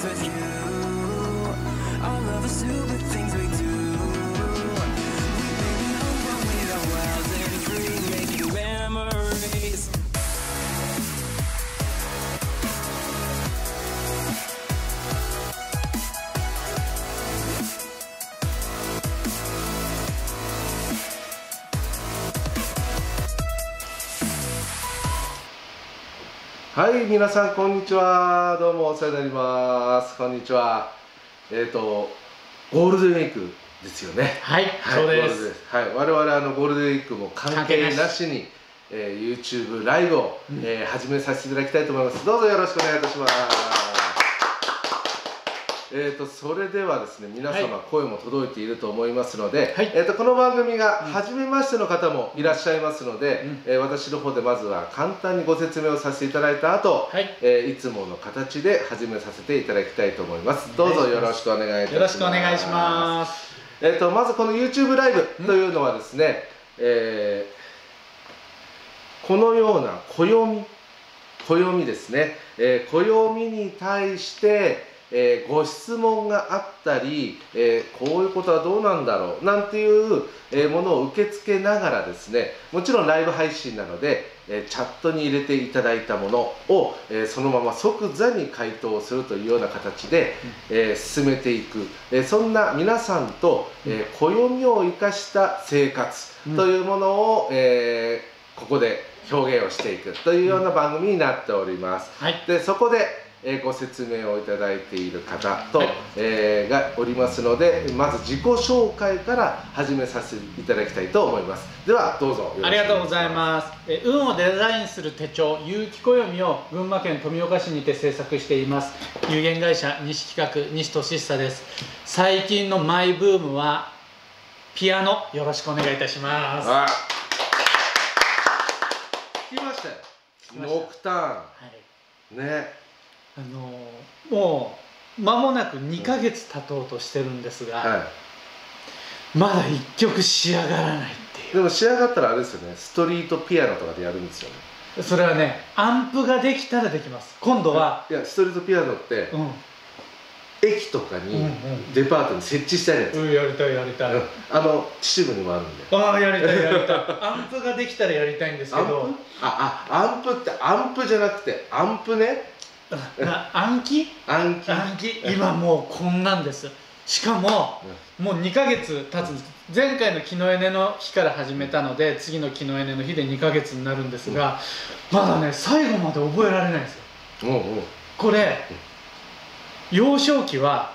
with you. All of the stupid things we do. We made it home with our wild and free, making memories. はい、皆さんこんにちは。どうもお世話になります。こんにちは。ゴールデンウィークですよね。 はい、そうです。 はい、我々ゴールデンウィークも関係なしにYouTube ライブを始めさせていただきたいと思います。どうぞよろしくお願いいたします。それではですね、皆様声も届いていると思いますので、この番組が初めましての方もいらっしゃいますので、私の方でまずは簡単にご説明をさせていただいた後、いつもの形で始めさせていただきたいと思います。どうぞよろしくお願いいたします。 よろしくお願いします。 まずこの YouTube ライブというのはですね、このような暦ですね、暦に対してご質問があったり、こういうことはどうなんだろうなんていうものを受け付けながらですね、もちろんライブ配信なのでチャットに入れていただいたものをそのまま即座に回答するというような形で進めていく、そんな皆さんと暦を生かした生活というものをここで表現をしていくというような番組になっております。でそこでご説明をいただいている方と、がおりますので、まず自己紹介から始めさせていただきたいと思います。ではどうぞ。 ありがとうございます。運をデザインする手帳有機暦を群馬県富岡市にて制作しています。有限会社西企画西俊久です。最近のマイブームはピアノ、よろしくお願いいたします。 聞きましたよ。ノクターン。ね。 もう間もなく2ヶ月経とうとしてるんですが、まだ1曲仕上がらないっていう。 でも仕上がったらあれですよね、ストリートピアノとかでやるんですよね。 それはね、アンプができたらできます。今度は、 いや、ストリートピアノって、駅とかにデパートに設置してあるやつ。 やりたいやりたい。 秩父にもあるんで。 ああ、やりたいやりたい。アンプができたらやりたいんですけど。 アンプってアンプじゃなくてアンプね。 暗記今もうこんなんです。しかも、もう2ヶ月経つんです。前回の木のエネの日から始めたので、次の木のエネの日で2ヶ月になるんですが、まだね最後まで覚えられないんですよ。これ幼少期は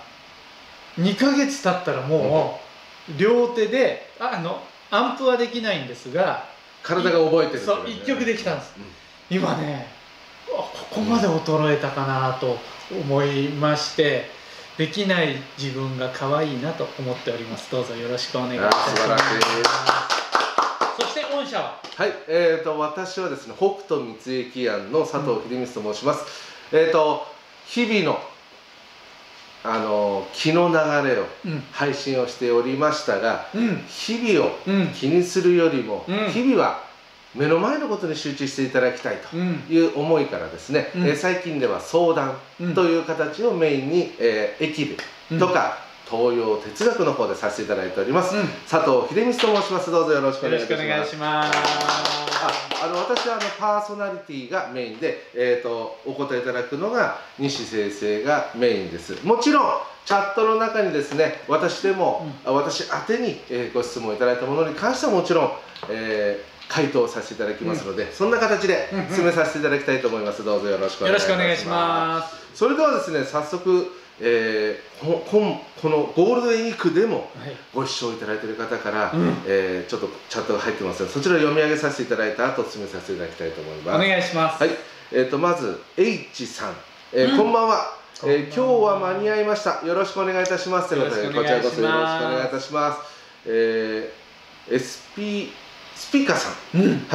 2ヶ月経ったらもう両手でアンプはできないんですが、 体が覚えてる。 そう1曲できたんです。今ねここまで衰えたかなと思いまして、できない自分が可愛いなと思っております。どうぞよろしくお願いいたします。 素晴らしい。 そして御社は、 はい、私はですね、北斗三重器庵の佐藤秀光と申します。日々の気の流れを配信をしておりましたが、日々を気にするよりも、日々は目の前のことに集中していただきたいという思いからですね、最近では相談という形をメインに疫部とか東洋哲学の方でさせていただいております。佐藤秀光と申します。どうぞよろしくお願いいたします。私はパーソナリティがメインで、お答えいただくのが西先生がメインです。もちろんチャットの中にですね、私宛てにご質問いただいたものに関してはもちろん回答させていただきますので、そんな形で進めさせていただきたいと思います。どうぞよろしくお願いします。それではですね、早速、このゴールデンウィークでもご視聴いただいている方から、ちょっとチャットが入ってますので、そちらを読み上げさせていただいた後進めさせていただきたいと思います。 お願いします。 はい、まず H さん、こんばんは。今日は間に合いました。よろしくお願いいたします。ということで、こちらこそよろしくお願いいたします。スピカさん、はい、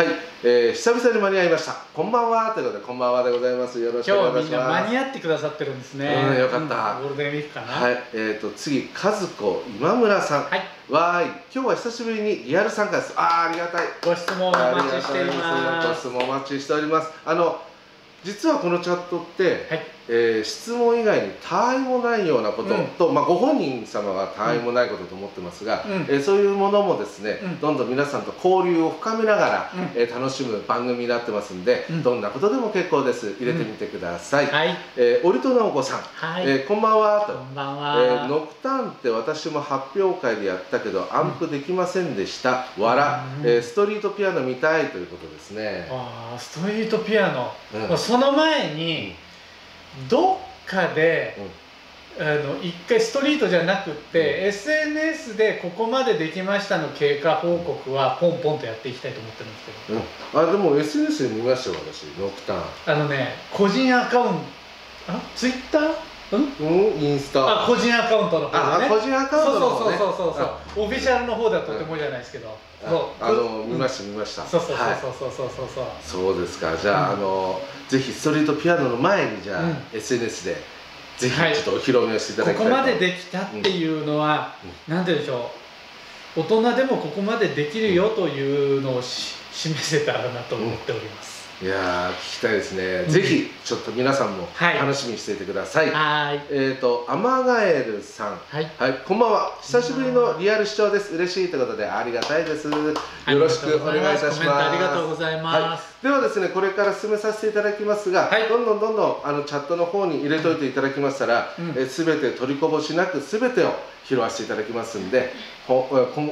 久々に間に合いました。こんばんはということで、こんばんはでございよろしくお願いします。今日はみんな間に合ってくださってるんですね。 よかった。 ゴールデンウィークかな。 はい、次、和子今村さん。わーい、今日は久しぶりにリアル参加です。ありがたい。 ご質問お待ちしています。 ご質問お待ちしております。実はこのチャットって、 質問以外に他愛もないようなことと、ご本人様は他愛もないことと思ってますが、そういうものもですね、どんどん皆さんと交流を深めながら、楽しむ番組になってますんで、どんなことでも結構です。入れてみてください。折戸直子さん、こんばんはと。 こんばんは。 ノクターンって私も発表会でやったけどアンプできませんでした。ストリートピアノ見たいということですね。 ストリートピアノ、その前にどっかで、一回ストリートじゃなくって、SNS でここまでできましたの経過報告はポンポンとやっていきたいと思ってるんですけど、 でも SNS で見ましたよ私、ノクターン。 個人アカウント、ツイッター、 インスタ、 個人アカウントの方でね。 個人アカウントの方ね。 そうオフィシャルの方ではとてもじゃないですけど、 見ました。 そうですか。じゃあぜひストリートピアノの前にじゃあ SNS でぜひちょっとお披露目をしていただきたいと。 ここまでできたっていうのは何て言うんでしょう、大人でもここまでできるよというのを示せたらなと思っております。 いや聞きたいですね。ぜひちょっと皆さんも楽しみにしていてください。アマガエルさん、こんばんは。久しぶりのリアル視聴です。嬉しいということでありがたいです。よろしくお願いいたします。 ありがとうございます。 ではですね、これから進めさせていただきますが、どんどんチャットの方に入れといていただきましたら、すべて取りこぼしなくすべてを拾わせていただきますんで、今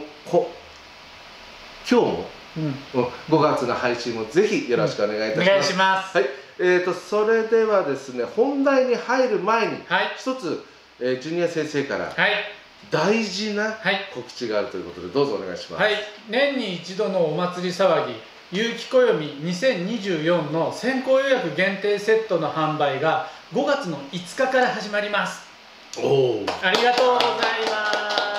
日も5月の配信もぜひよろしくお願いいたします。 お願いします。 それではですね、本題に入る前に一つジュニア先生から大事な告知があるということで、どうぞお願いします。 年に一度のお祭り騒ぎ、有機暦2024の先行予約限定セットの販売が5月の5日から始まります。ありがとうございます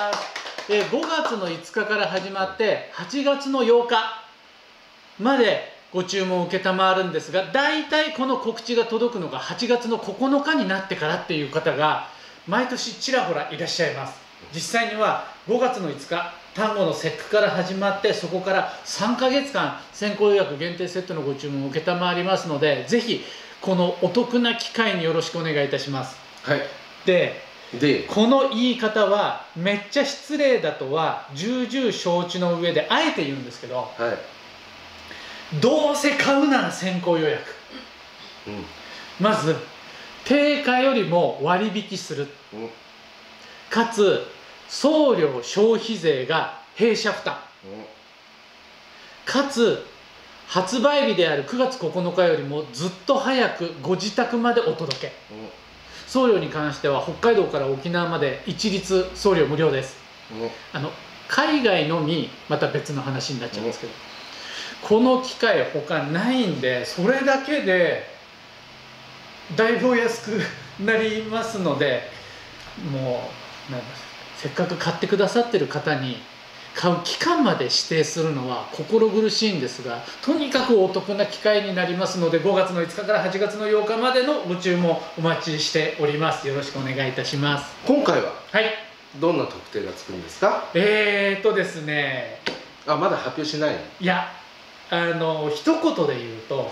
。5月の5日から始まって8月の8日までご注文を承るんですが、大体この告知が届くのが8月の9日になってからっていう方が毎年ちらほらいらっしゃいます。実際には5月の5日端午の節句から始まって、そこから3ヶ月間先行予約限定セットのご注文を承りますので、ぜひこのお得な機会によろしくお願いいたします。でこの言い方はめっちゃ失礼だとは重々承知の上であえて言うんですけど、どうせ買うなら先行予約、まず定価よりも割引する、かつ送料消費税が弊社負担、かつ発売日である9月9日よりもずっと早くご自宅までお届け、送料に関しては北海道から沖縄まで一律送料無料です。海外のみまた別の話になっちゃうんですけど、この機会他ないんで、それだけでだいぶお安くなりますので、もうせっかく買ってくださってる方に買う期間まで指定するのは心苦しいんですが、とにかくお得な機会になりますので、5月の5日から8月の8日までのご注文お待ちしております。よろしくお願いいたします。 今回はどんな特典がつくんですか？ ですね、 まだ発表しない？ いや、一言で言うと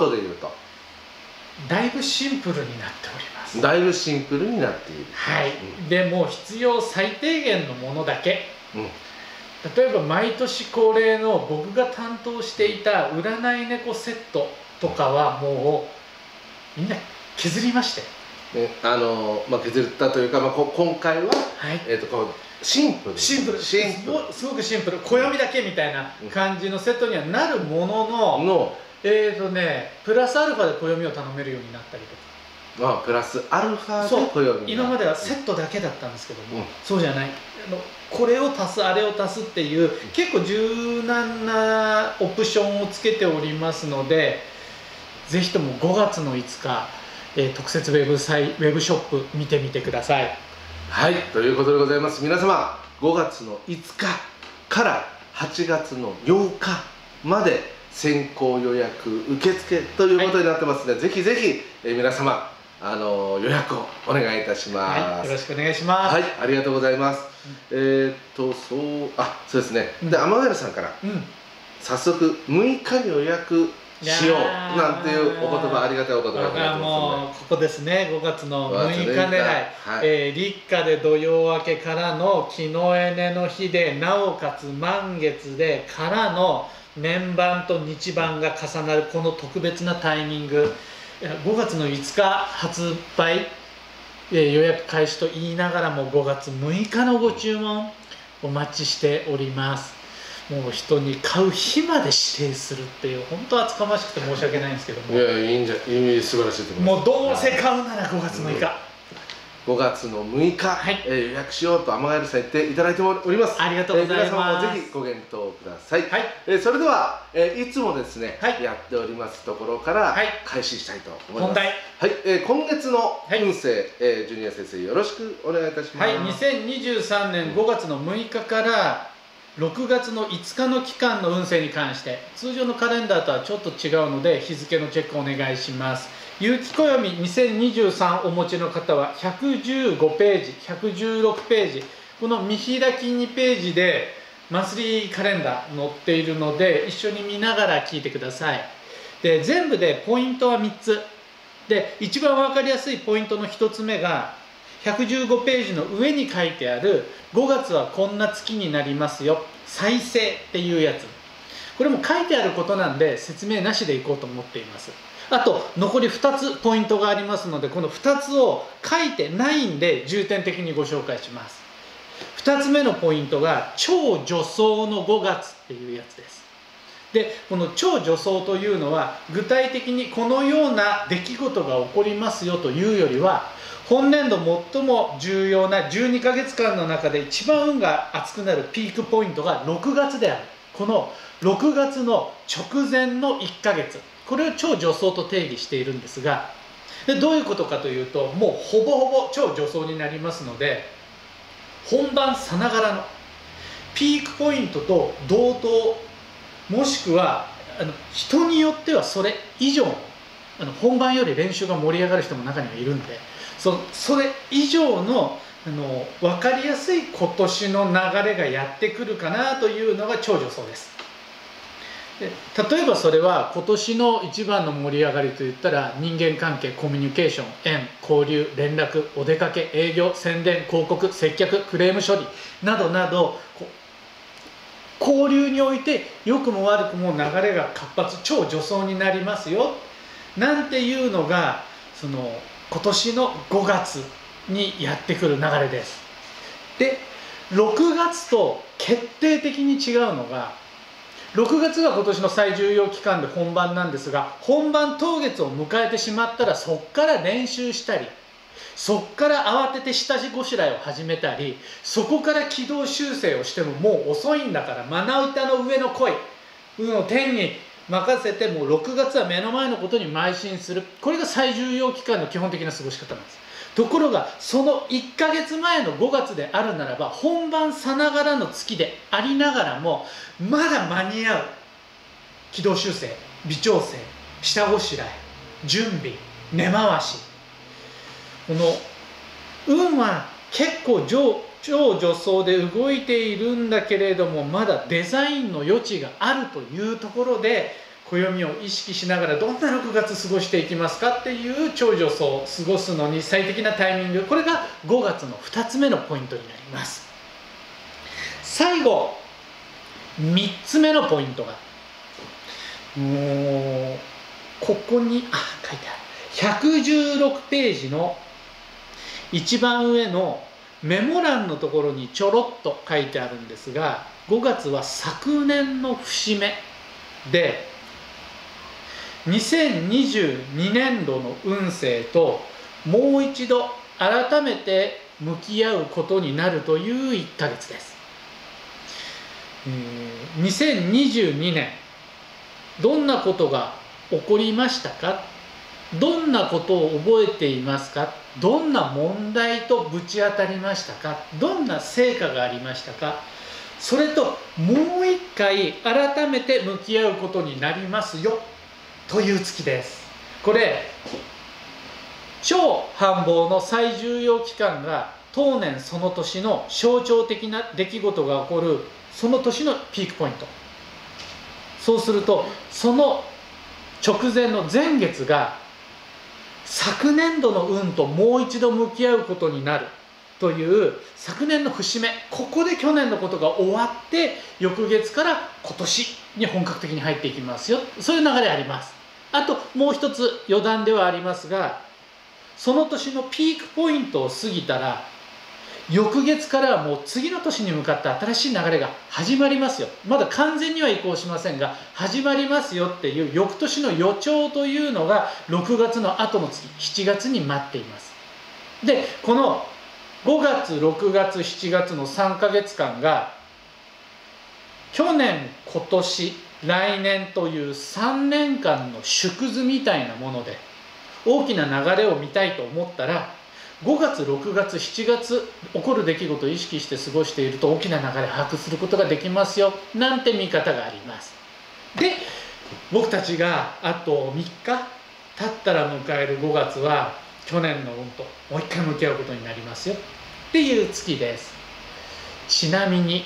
だいぶシンプルになっております。 だいぶシンプルになっている。 でも必要最低限のものだけ。例えば毎年恒例の僕が担当していた占い猫セットとかはもうみんな削りまして、 削ったというか、今回は、シンプルすごくシンプル、暦だけみたいな感じのセットにはなるものの、プラスアルファで暦を頼めるようになったりとか。 プラスアルファで暦、 今まではセットだけだったんですけども、そうじゃない、これを足すあれを足すっていう結構柔軟なオプションをつけておりますので、ぜひとも5月の5日、特設ウェブショップ見てみてください。 ということでございます。皆様5月の5日から8月の8日まで先行予約受付ということになってますので、ぜひぜひ皆様予約をお願いいたします。 よろしくお願いします。 ありがとうございます。そうですね。で、天貝さんから早速6日に予約しようなんていうお言葉、ありがたいお言葉が僕はもうここですね、5月の6日狙い、 はい、 立夏で土曜明けからの木のエネの日で、なおかつ満月でからの年番と日番が重なるこの特別なタイミング、5月の5日発売、予約開始と言いながらも5月6日のご注文お待ちしております。もう人に買う日まで指定するっていう、本当厚かましくて申し訳ないんですけども、 いや、いいんじゃ、素晴らしいと思います。 もうどうせ買うなら5月6日、 5月の6日、 はい、 予約しようとアマガエルさん言っていただいております。 ありがとうございます。 皆様もぜひご検討ください。 はい、 それでは、いつもですね、 はい、 やっておりますところからはい開始したいと思います。 本題、 はい、今月の運勢、ジュニア先生よろしくお願いいたします。 はい、2023年5月の6日から6月の5日の期間の運勢に関して、通常のカレンダーとはちょっと違うので日付のチェックお願いします。有機暦2023お持ちの方は115ページ、116ページ、この見開き2ページでマンスリーカレンダー載っているので、一緒に見ながら聞いてください。で、全部でポイントは3つで、一番分かりやすいポイントの1つ目が115ページの上に書いてある5月はこんな月になりますよ、再生っていうやつ。これも書いてあることなんで説明なしでいこうと思っています。あと残り2つポイントがありますので、この2つを書いてないんで重点的にご紹介します。2つ目のポイントが超助走の5月っていうやつです。で、この超助走というのは具体的にこのような出来事が起こりますよというよりは、本年度最も重要な12ヶ月間の中で一番運が熱くなるピークポイントが6月である。この6月の直前の1ヶ月、これを超助走と定義しているんですが、でどういうことかというと、もうほぼほぼ超助走になりますので、本番さながらのピークポイントと同等、もしくは人によってはそれ以上、本番より練習が盛り上がる人も中にはいるんで、それ以上の分かりやすい今年の流れがやってくるかなというのが超助走です。で、例えばそれは今年の一番の盛り上がりといったら、人間関係、コミュニケーション、縁、交流、連絡、お出かけ、営業、宣伝、広告、接客、クレーム処理などなど、交流において良くも悪くも流れが活発、超助走になりますよなんていうのが今年の5月にやってくる流れです。で、6月と決定的に違うのが、6月が今年の最重要期間で本番なんですが、本番当月を迎えてしまったら、そこから練習したり、そこから慌てて下ごしらえを始めたり、そこから軌道修正をしてももう遅いんだから、まな板の上の恋を天に任せて、もう6月は目の前のことに邁進する。これが最重要期間の基本的な過ごし方なんです。ところがその1ヶ月前の5月であるならば、本番さながらの月でありながらも、まだ間に合う軌道修正、微調整、下ごしらえ、準備、根回し、この運は結構超助走で動いているんだけれども、まだデザインの余地があるというところで、暦を意識しながらどんな6月過ごしていきますかっていう超助走を過ごすのに最適なタイミング、これが5月の2つ目のポイントになります。最後3つ目のポイントが、もうここに書いてある116ページの一番上のメモ欄のところにちょろっと書いてあるんですが、5月は昨年の節目で、2022年度の運勢ともう一度改めて向き合うことになるという1ヶ月です。2022年どんなことが起こりましたか、どんなことを覚えていますか、どんな問題とぶち当たりましたか、どんな成果がありましたか、それともう一回改めて向き合うことになりますよという月です。これ超繁忙の最重要期間が当年その年の象徴的な出来事が起こるその年のピークポイント。そうするとその直前の前月が昨年度の運ともう一度向き合うことになるという昨年の節目、ここで去年のことが終わって翌月から今年に本格的に入っていきますよ、そういう流れあります。あともう一つ余談ではありますが、その年のピークポイントを過ぎたら翌月からはもう次の年に向かった新しい流れが始まりますよ。まだ完全には移行しませんが始まりますよっていう翌年の予兆というのが6月の後の月7月に待っています。でこの5月6月7月の3ヶ月間が去年今年来年という3年間の縮図みたいなもので大きな流れを見たいと思ったら5月6月7月起こる出来事を意識して過ごしていると大きな流れを把握することができますよなんて見方があります。で僕たちがあと3日経ったら迎える5月は去年の運ともう一回向き合うことになりますよっていう月です。ちなみに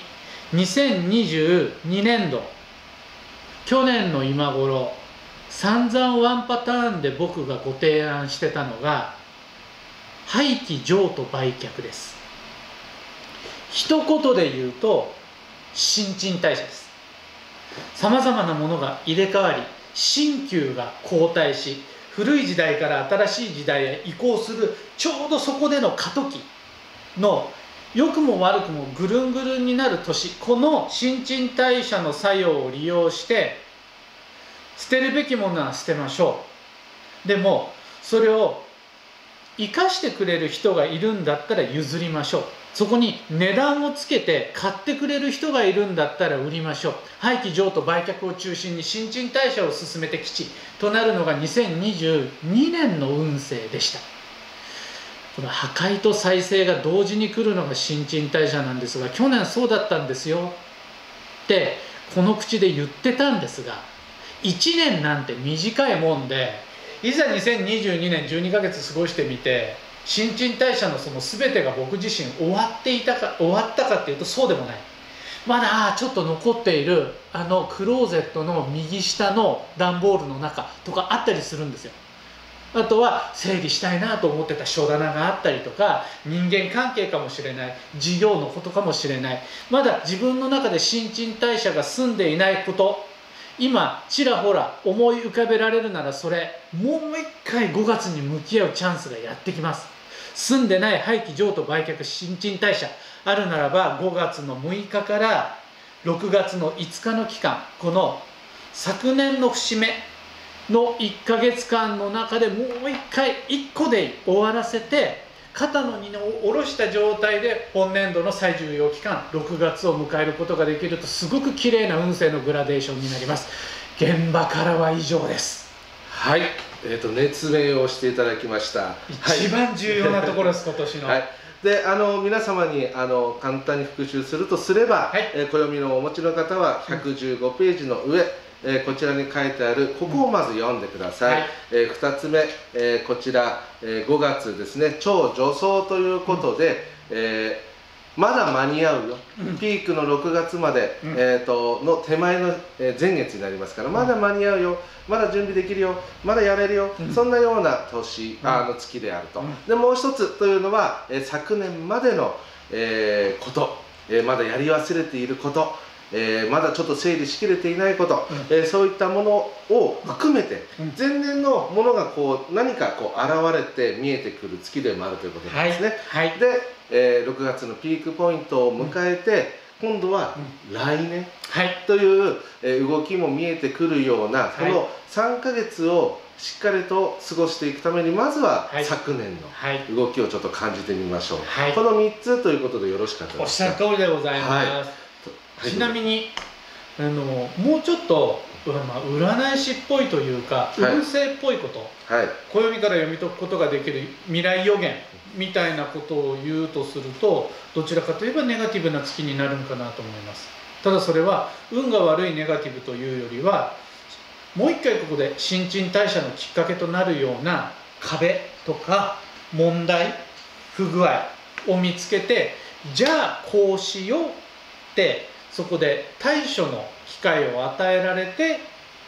2022年度去年の今頃散々ワンパターンで僕がご提案してたのが廃棄譲渡売却です。一言で言うと新陳代謝です。さまざまなものが入れ替わり新旧が交代し古い時代から新しい時代へ移行するちょうどそこでの過渡期の良くも悪くもぐるんぐるんになる年、この新陳代謝の作用を利用して捨てるべきものは捨てましょう。でもそれを生かしてくれる人がいるんだったら譲りましょう。そこに値段をつけて買ってくれる人がいるんだったら売りましょう。廃棄譲渡売却を中心に新陳代謝を進めて基地となるのが2022年の運勢でした。この破壊と再生が同時に来るのが新陳代謝なんですが、去年そうだったんですよってこの口で言ってたんですが、1年なんて短いもんで、いざ2022年12ヶ月過ごしてみて新陳代謝のその全てが僕自身終わったかっていうとそうでもない。まだちょっと残っているクローゼットの右下の段ボールの中とかあったりするんですよ。あとは整理したいなと思ってた書棚があったりとか、人間関係かもしれない、事業のことかもしれない、まだ自分の中で新陳代謝が済んでいないこと、今ちらほら思い浮かべられるならそれもう一回5月に向き合うチャンスがやってきます。済んでない廃棄譲渡売却新陳代謝あるならば5月の6日から6月の5日の期間、この昨年の節目の1ヶ月間の中でもう一回1個で終わらせて肩の荷を下ろした状態で本年度の最重要期間6月を迎えることができるとすごく綺麗な運勢のグラデーションになります。現場からは以上です。 はい、熱弁をしていただきました。 一番重要なところです、今年の。 はい、で皆様に簡単に復習するとすれば、はい、暦のお持ちの方は115ページの上、こちらに書いてあるここをまず読んでください。はい、2つ目、こちら、5月ですね、超助走ということで、まだ間に合うよ、ピークの6月まで、の手前の前月になりますから、まだ間に合うよ、まだ準備できるよ、まだやれるよ、そんなような月であると。でもう一つというのは、昨年までの、こと、まだやり忘れていること、まだちょっと整理しきれていないこと、そういったものを含めて、前年のものが何か現れて見えてくる月でもあるということなんですね。はいはい、で、6月のピークポイントを迎えて、今度は来年という動きも見えてくるような、この3ヶ月をしっかりと過ごしていくために、まずは昨年の動きをちょっと感じてみましょう。この3つということでよろしかったですか？ おっしゃる通りでございます。ちなみにもうちょっと、占い師っぽいというか、運勢っぽいこと、暦から読み解くことができる未来予言みたいなことを言うとすると、どちらかといえばネガティブな月になるのかなと思います。ただそれは運が悪いネガティブというよりは、もう一回ここで新陳代謝のきっかけとなるような壁とか問題、不具合を見つけて、じゃあこうしようってそこで対処の機会を与えられて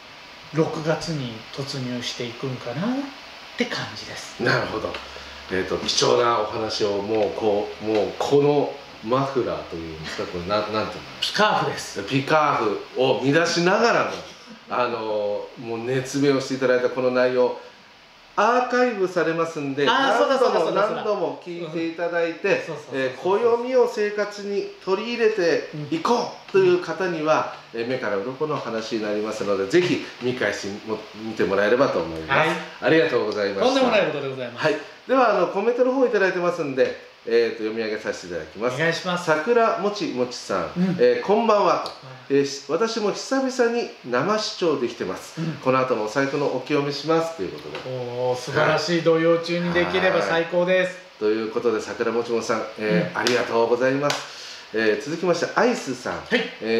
6月に突入していくんかなって感じです。 なるほど。貴重なお話をもうこのマフラーというんですか、これなんていうの？ ピカーフです。 ピカーフを見出しながらももう熱弁をしていただいたこの内容、アーカイブされますんで、何度も聞いていただいて、暦を生活に取り入れていこうという方には、目から鱗の話になりますので、ぜひ見返し見てもらえればと思います。はい、ありがとうございました。 とんでもないことでございます。 はい、ではコメントの方をいただいてますんで、読み上げさせていただきます。 お願いします。 桜もちもちさん、こんばんはと、私も久々に生視聴できてます、この後もお財布のお清めしますということで、 おー、素晴らしい。土曜中にできれば最高です。 ということで、桜もちもちさん、ありがとうございます。続きましてアイスさん、はい、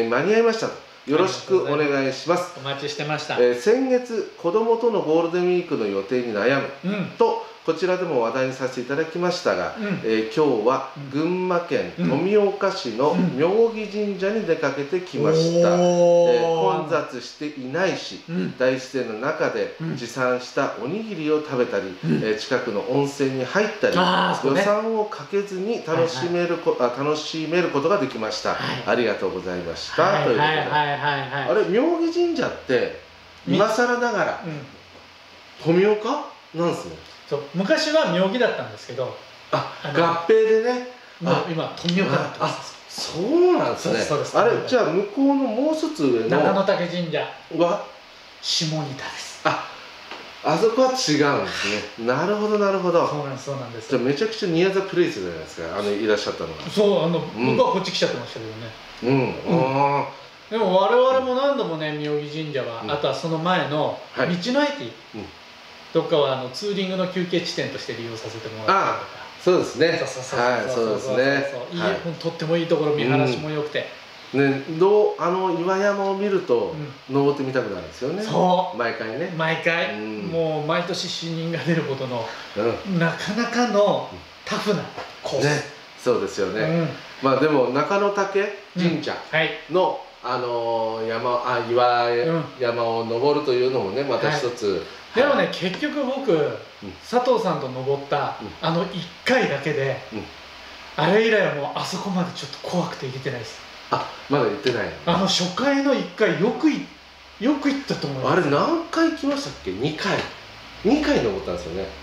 間に合いましたと、よろしくお願いします。 お待ちしてました。 先月子供とのゴールデンウィークの予定に悩む、とこちらでも話題にさせていただきましたが、今日は群馬県富岡市の妙義神社に出かけてきました。混雑していないし、大自然の中で持参したおにぎりを食べたり、近くの温泉に入ったり、予算をかけずに楽しめることができました。ありがとうございました。ということで、あれ妙義神社って今更ながら富岡なんですね。 昔は妙義だったんですけど、 合併でね、 今富岡だったんです。 そうなんですね。あれ、じゃあ向こうのもう一つ上の中野岳神社は下仁田です。 あそこは違うんですね。なるほどなるほど。 そうなんです、そうなんです。 じゃあめちゃくちゃニアザプレイスじゃないですか、いらっしゃったのが。 そう、僕はこっち来ちゃってましたけどね。でも我々も何度もね、妙義神社は、あとはその前の道の駅どっかはツーリングの休憩地点として利用させてもらったりとか。 そうですね。 そうですね。とってもいいところ、見晴らしも良くて。 ね、岩山を見ると登ってみたくなるんですよね。そう。毎回ね。 毎回。もう毎年死人が出るほどのなかなかのタフなコース。 ね。そうですよね。まあでも中野岳神社の岩山を登るというのもね、また一つ。 でもね、結局僕、佐藤さんと登った1回だけで、あれ以来はもうあそこまでちょっと怖くて行けてないです。 まだ行ってない。 初回の1回よく行ったと思います。 あれ何回来ましたっけ？ 2 回登ったんですよね。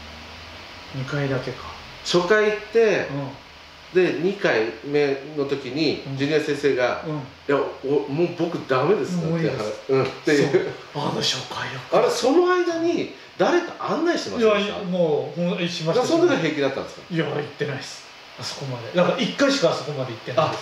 2回だけか。 初回行って、で2回目の時にジュニア先生が「いやもう僕ダメです」っていう初回あれ、その間に誰か案内してました？ いや、もうしました。 その時は平気だったんですか？ いや、行ってないです。あそこまでだから1回しかあそこまで行ってないです。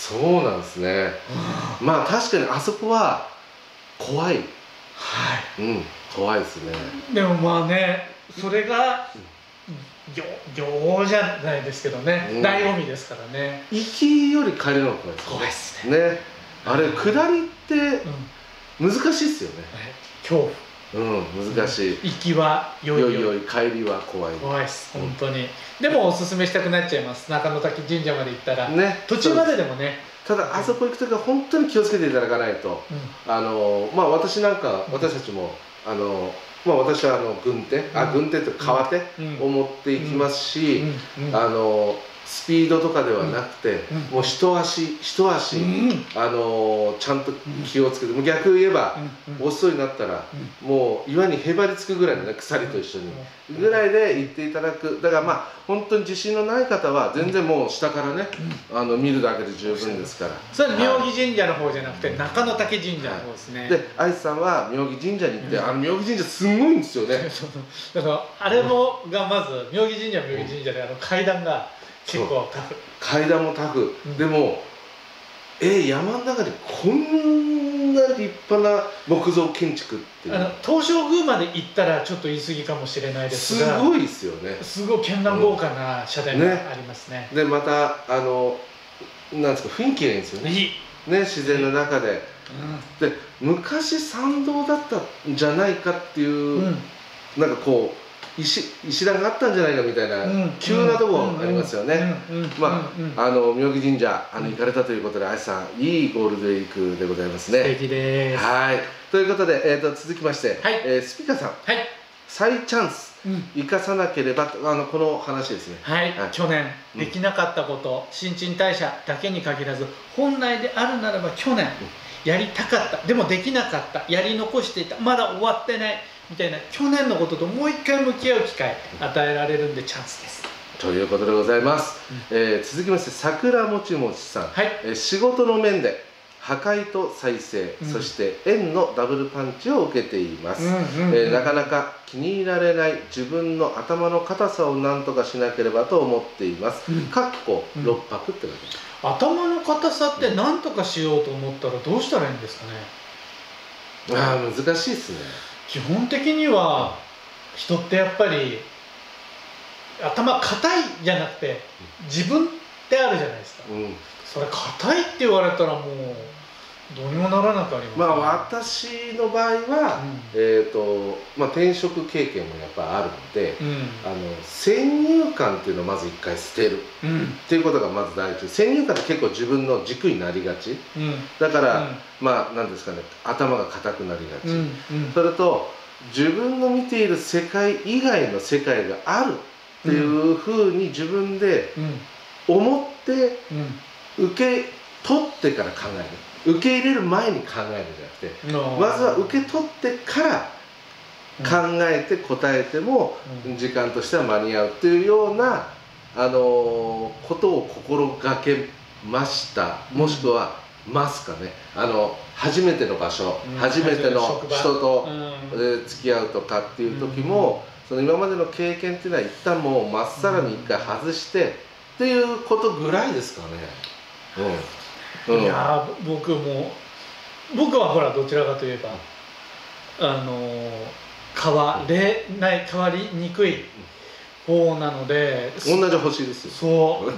そうなんですね。まあ確かにあそこは怖い。怖いですね。 でもまあね、それが行じゃないですけどね、醍醐味ですからね。 行きより帰りの方が怖いですね。あれ下りって難しいですよね。 恐怖。 難しい。 行きはよいよい、 帰りは怖い。 怖いです、本当に。でもおすすめしたくなっちゃいます。中野岳神社まで行ったら途中まででもね。 ただあそこ行くときは本当に気をつけていただかないと、私たちも私は軍手と川手を持っていきますし、スピードとかではなくて、もう一足ちゃんと気をつけて、逆言えば遅いなったらもう岩にへばりつくぐらいのね、鎖と一緒にぐらいで行っていただく。だから本当に自信のない方は全然もう下からね見るだけで十分ですから。 それ妙義神社の方じゃなくて中野岳神社の方ですね。 でアイスさんは妙義神社に行って、妙義神社すごいんですよね。 だからあれもがまず妙義神社で階段が結構タフ。階段もタフ。でも山の中にこんな立派な木造建築っていう。 東照宮まで行ったらちょっと言い過ぎかもしれないですが、 すごいですよね。 すごい絢爛豪華な社殿がありますね。 でまたなんですか、雰囲気がいいんですよね。自然の中で。で昔参道だったんじゃないかっていう、なんかこう石段があったんじゃないかみたいな急なとこありますよね。まあ妙義神社行かれたということで、あいさんいいゴールデンウィークでございますね。 素敵です。 はい、ということで、続きまして、 はい、 スピカさん、 はい、 再チャンス生かさなければこの話ですね。 はい、去年できなかったこと、新陳代謝だけに限らず本来であるならば去年やりたかった、でもできなかった、やり残していた、まだ終わってないみたいな去年のことともう一回向き合う機会与えられるんでチャンスです。 ということでございます。続きまして桜もちもちさん、 はい、 仕事の面で破壊と再生、そして縁のダブルパンチを受けています。なかなか気に入られない自分の頭の硬さを何とかしなければと思っています。かっこ6泊ってことです。 頭の硬さって何とかしようと思ったらどうしたらいいんですかね。 難しいですね。 基本的には人ってやっぱり頭硬いじゃなくて自分ってあるじゃないですか。それ硬いって言われたらもうどうにもならなくあります、ね。 私の場合は、転職経験もやっぱあるので、先入観っていうのをまず一回捨てる、っていうことがまず大事。先入観って結構自分の軸になりがち、だから、何ですかね、頭が硬くなりがち、それと自分の見ている世界以外の世界があるっていうふうに自分で思って、受け取ってから考える、受け入れる前に考えるんじゃなくて、まずは受け取ってから考えて答えても時間としては間に合うっていうようなことを心がけました。もしくはますかね。初めての場所、初めての人と付き合うとかっていう時も、その今までの経験っていうのは一旦もうまっさらに一回外してっていうことぐらいですかね。いや僕はほらどちらかといえば変わりにくい方なので、 同じ星ですよ。 そう、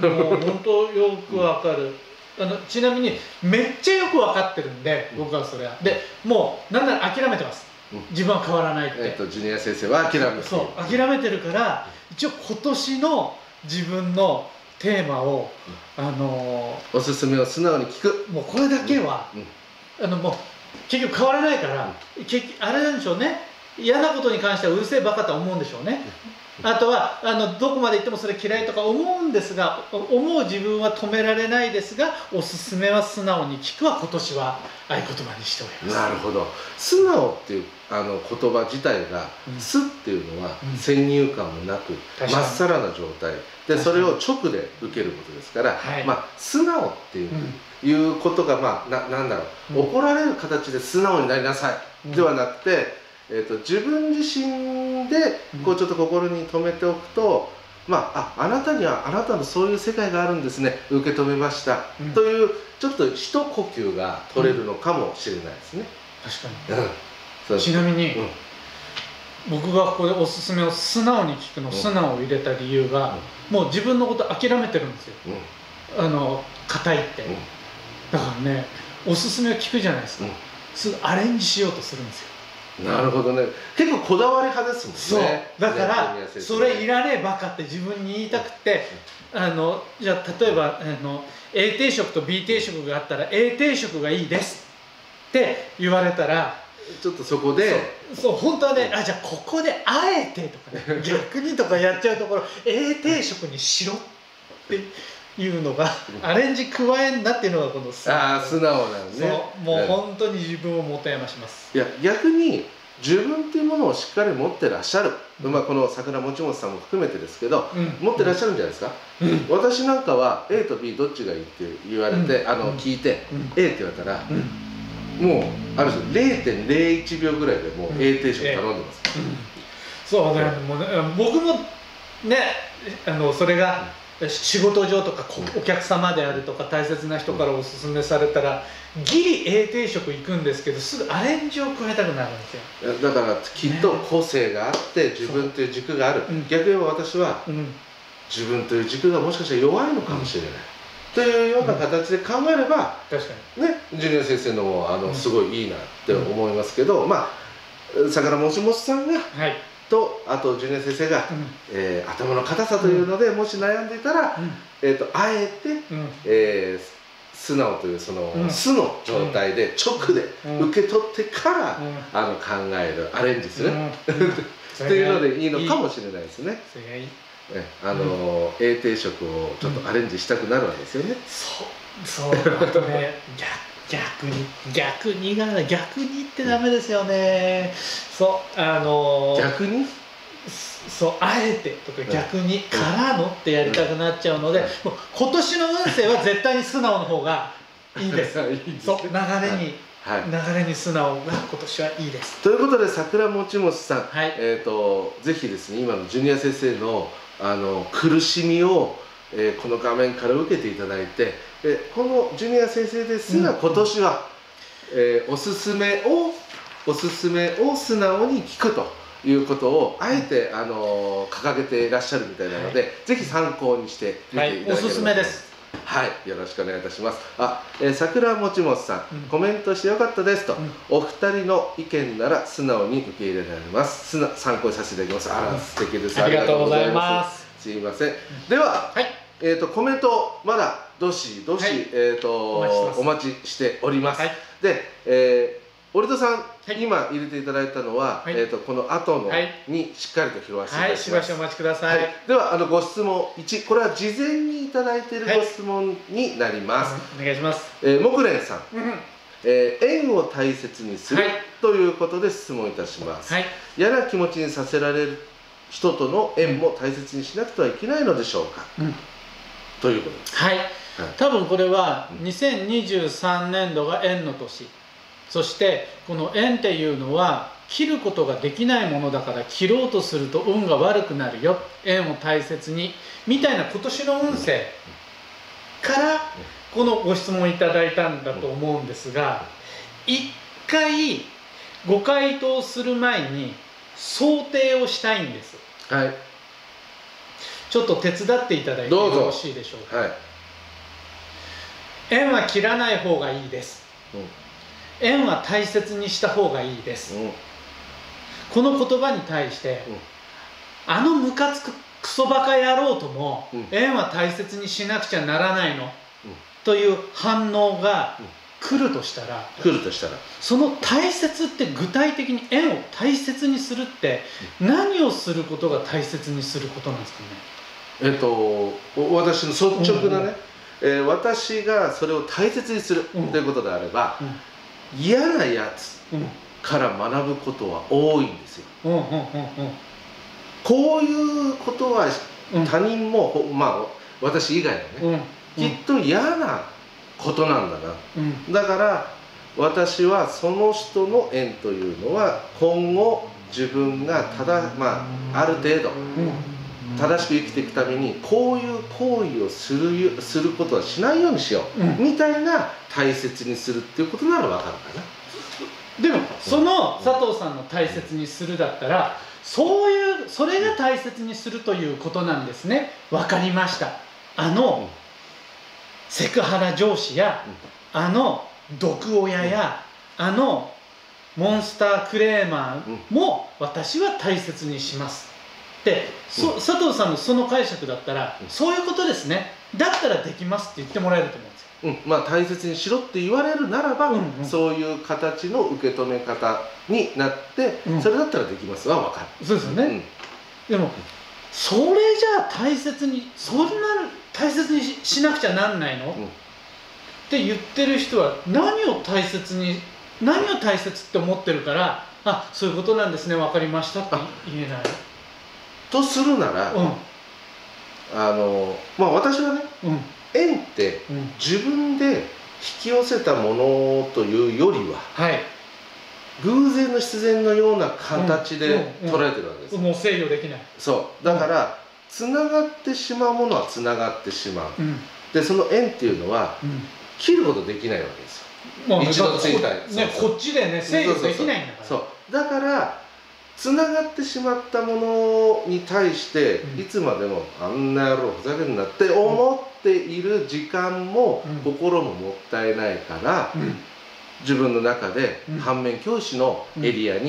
もう本当よくわかる。ちなみにめっちゃよく分かってるんで、僕はそれはでもうなんなら諦めてます。自分は変わらないって。 ジュニア先生は諦めてる。 そう諦めてるから、一応今年の自分のテーマをおすすめを素直に聞く、 もうこれだけはもう結局変わらないから、あれなんでしょうね、嫌なことに関してはうるせえバカと思うんでしょうね。あとはどこまで行ってもそれ嫌いとか思うんですが、思う自分は止められないですが、おすすめは素直に聞くは今年は合言葉にしております。 なるほど。素直っていう言葉自体が「素」っていうのは先入観もなくまっさらな状態で、それを直で受けることですから、素直っていうことがなんだろう、怒られる形で素直になりなさいではなくて、自分自身でこうちょっと心に留めておくと、あなたにはあなたのそういう世界があるんですね、受け止めました、というちょっと一呼吸が取れるのかもしれないですね。 確かに。ちなみに、僕がここでおすすめを素直に聞くの、素直を入れた理由が、もう自分のこと諦めてるんですよ。硬いって。だからね、おすすめを聞くじゃないですか。すぐアレンジしようとするんですよ。 なるほどね。結構こだわり派ですもんね。 そうだからそれいらねえバカって自分に言いたくて、じゃあ例えばA 定食と B 定食があったら A 定食がいいですって言われたら、 ちょっとそこで本当はね、じゃあここであえてとかね、逆にとかやっちゃうところ A 定食にしろっていうのがアレンジ加えんなっていうのがこの素直なんね。 もう本当に自分をもてあまします。 いや逆に自分っていうものをしっかり持ってらっしゃる、この桜もちもちさんも含めてですけど、持ってらっしゃるんじゃないですか。私なんかは A と B どっちがいいって言われて聞いて A って言われたら、もうある種 0.01 秒ぐらいでもう A 定食頼んでます。 そうね、僕もね、それが仕事上とかお客様であるとか大切な人からおすすめされたらギリ A 定食行くんですけど、すぐアレンジを加えたくなるんですよ。 だからきっと個性があって自分という軸がある。逆に言えば私は自分という軸がもしかしたら弱いのかもしれないというような形で考えれば、 確かにね、 ジュニア先生のもすごいいいなって思いますけど、桜もちもちさんがとあとジュニア先生が、頭の硬さというので、もし悩んでいたら、あえて、素直というその素の状態で直で受け取ってから考えるアレンジするっていうのでいいのかもしれないですね。 それがいい。 英定食をちょっとアレンジしたくなるわけですよね。 そうあとね逆にってダメですよね。逆にあえてとか逆にからのってやりたくなっちゃうので、もう今年の運勢は絶対に素直の方がいいです。そう流れに素直が今年はいいです。 ということで桜もちもちさん、ぜひですね、今のジュニア先生の苦しみをこの画面から受けていただいて、このジュニア先生ですが今年はおすすめを素直に聞くということをあえて掲げていらっしゃるみたいなので、ぜひ参考にしてみていただければと思います。 おすすめです。 はい、よろしくお願いいたします。桜もちもちさん、コメントしてよかったですと、お二人の意見なら素直に受け入れられます。参考にさせていただきます。あら、素敵です。 ありがとうございます。 すいません。では、コメントまだどしどし、お待ちしております。で、オリトさん、今入れていただいたのは、この後のにしっかりと拾わせていただきます。 しばしお待ちください。 ではご質問1、これは事前にいただいているご質問になります。 お願いします。 木蓮さん、縁を大切にするということで質問いたします。嫌な気持ちにさせられる人との縁も大切にしなくてはいけないのでしょうか、ということです。 多分これは2023年度が縁の年、そしてこの縁っていうのは切ることができないものだから、切ろうとすると運が悪くなるよ、縁を大切にみたいな今年の運勢からこのご質問いただいたんだと思うんですが、一回ご回答する前に想定をしたいんです。ちょっと手伝っていただいてよろしいでしょうか。縁は切らない方がいいです。縁は大切にした方がいいです。この言葉に対して、ムカつくクソバカ野郎とも、縁は大切にしなくちゃならないの、という反応が来るとしたら、その大切って具体的に縁を大切にするって何をすることが大切にすることなんですかね。 私の率直なね、私がそれを大切にするということであれば、嫌なやつから学ぶことは多いんですよ。こういうことは他人も、私以外のね、きっと嫌なことなんだな。だから私はその人の縁というのは今後自分がある程度正しく生きていくためにこういう行為をすることはしないようにしよう、みたいな大切にするっていうことならわかるかな。 でもその佐藤さんの大切にするだったら、それが大切にするということなんですね。わかりました。セクハラ上司や毒親やモンスタークレーマーも私は大切にしますで、佐藤さんのその解釈だったら、そういうことですね、だったらできますって言ってもらえると思うんですよ。 大切にしろって言われるならば、そういう形の受け止め方になって、それだったらできますは分かる。 そうですよね、でもそれじゃあそんな大切にしなくちゃなんないの、って言ってる人は何を大切って思ってるから、そういうことなんですね、分かりましたって言えないとするなら、私はね、縁って自分で引き寄せたものというよりは、偶然の必然のような形で捉えてるわけです。 もう制御できない。 そうだから、つながってしまうものはつながってしまう、でその縁っていうのは、切ることできないわけですよ。一度ついたこっちでね制御できないんだから。 そうだからつながってしまったものに対して、いつまでもあんな野郎ふざけんなって思っている時間も、心ももったいないから、自分の中で反面教師のエリアに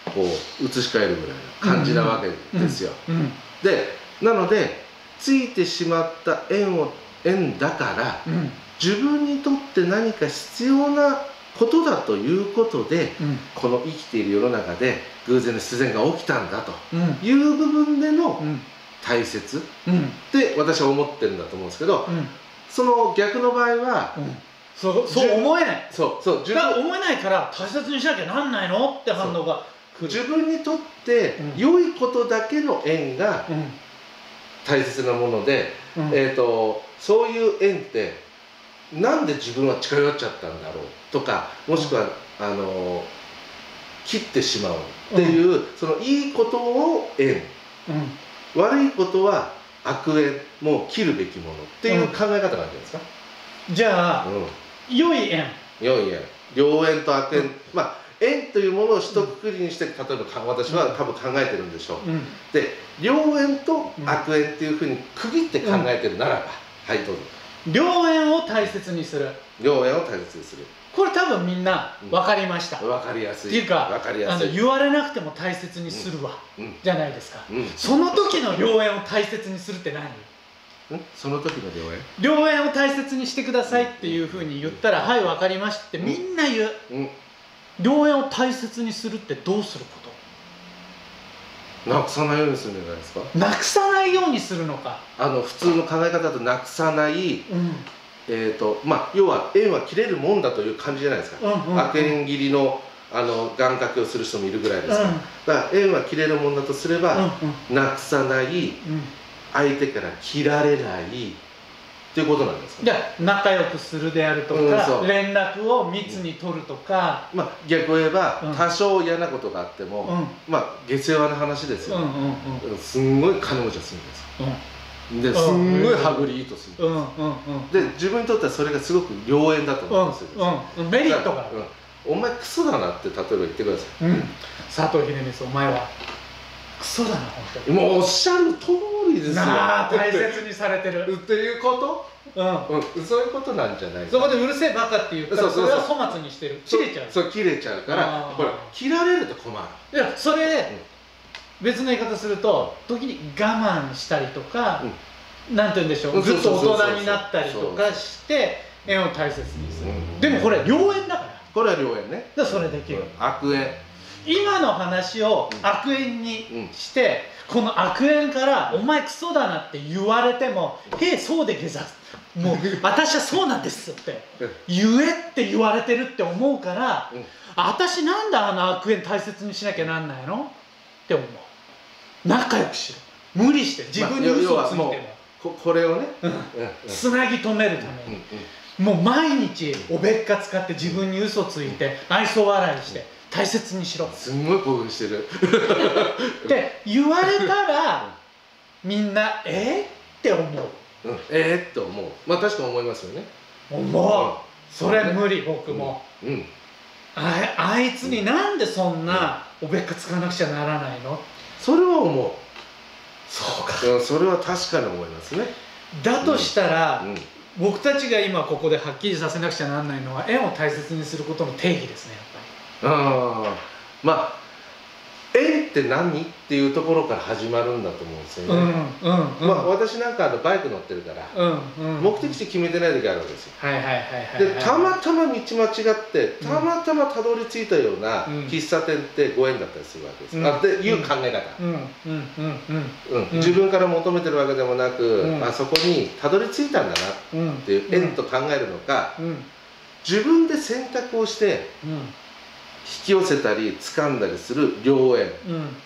こう移し替えるぐらいの感じなわけですよ。でなのでついてしまった縁だから、自分にとって何か必要なことだということで、この生きている世の中で偶然の必然が起きたんだという部分での大切って私は思ってるんだと思うんですけど、その逆の場合は、 そう思えない。 そうだから思えないから大切にしなきゃなんないのって反応が来る。 自分にとって良いことだけの縁が大切なもので、そういう縁ってなんで自分は近寄っちゃったんだろうとか、もしくは切ってしまうっていう、そのいいことを縁、悪いことは悪縁、もう切るべきものっていう考え方があるじゃないですか。 じゃあ、良い縁、 良い縁、良縁と悪縁、まあ縁というものを一括りにして、例えば私は多分考えてるんでしょう。で良縁と悪縁っていうふうに区切って考えてるならば、はいどうぞ。 良縁を大切にする。 良縁を大切にする。 これ多分みんな分かりました。 分かりやすい。 っていうか、言われなくても大切にするわ、じゃないですか。その時の良縁を大切にするって何？ その時の良縁？ 良縁を大切にしてくださいっていうふうに言ったら、はい分かりましたってみんな言う。良縁を大切にするってどうすること？ なくさないようにするんじゃないですか。 なくさないようにするのか。 普通の考え方だとなくさない、まあ要は縁は切れるもんだという感じじゃないですか。悪縁切りの願掛けをする人もいるぐらいですから、だから縁は切れるもんだとすれば、なくさない、相手から切られないっていうことなんですか。 じゃあ仲良くするであるとか、連絡を密に取るとか、 まあ逆を言えば、多少嫌なことがあっても、まあ下世話な話ですよ。すんごい金持ちはするんですよ。ですんごい羽振りいいとするんです。で自分にとってはそれがすごく良縁だと思うんですよ。 メリットがある。 お前クソだなって例えば言ってください。 佐藤秀光、お前はクソだな本当に。 もうおっしゃる通りですよ。 大切にされてるっていうこと。そういうことなんじゃない。 そこでうるせえバカって言ったら、それは粗末にしてる。切れちゃう。 そう切れちゃうから、ほら切られると困る。 いやそれ別の言い方すると、時に我慢したりとか、なんて言うんでしょう、ずっと大人になったりとかして縁を大切にする。でもこれ良縁だから。 これは良縁ね。 それできる。 悪縁。 今の話を悪縁にして、この悪縁から「お前クソだな」って言われても「へえそうでげざす」「もう私はそうなんです」って言えって言われてるって思うから「私なんで悪縁大切にしなきゃなんないの?」って思う。仲良くしろ。無理して自分に嘘をついてもこれをねつなぎ止めるためにもう毎日おべっか使って自分に嘘ついて愛想笑いして大切にしろ。 すんごい興奮してるって言われたらみんなって思う。 って思う。まあ確かに思いますよね。 思う。それ無理。僕もあいつになんでそんなおべっか使わなくちゃならないの。 それは思う。 そうか。 それは確かに思いますね。 だとしたら僕たちが今ここではっきりさせなくちゃならないのは縁を大切にすることの定義ですね、やっぱり。 まあ縁って何っていうところから始まるんだと思うんですよね。まあ私なんかバイク乗ってるから目的地決めてない時あるわけですよ。でたまたま道間違ってたまたまたどり着いたような喫茶店ってご縁だったりするわけです。っていう考え方。自分から求めてるわけでもなく、あそこにたどり着いたんだなっていう縁と考えるのか、自分で選択をして引き寄せたり掴んだりする良縁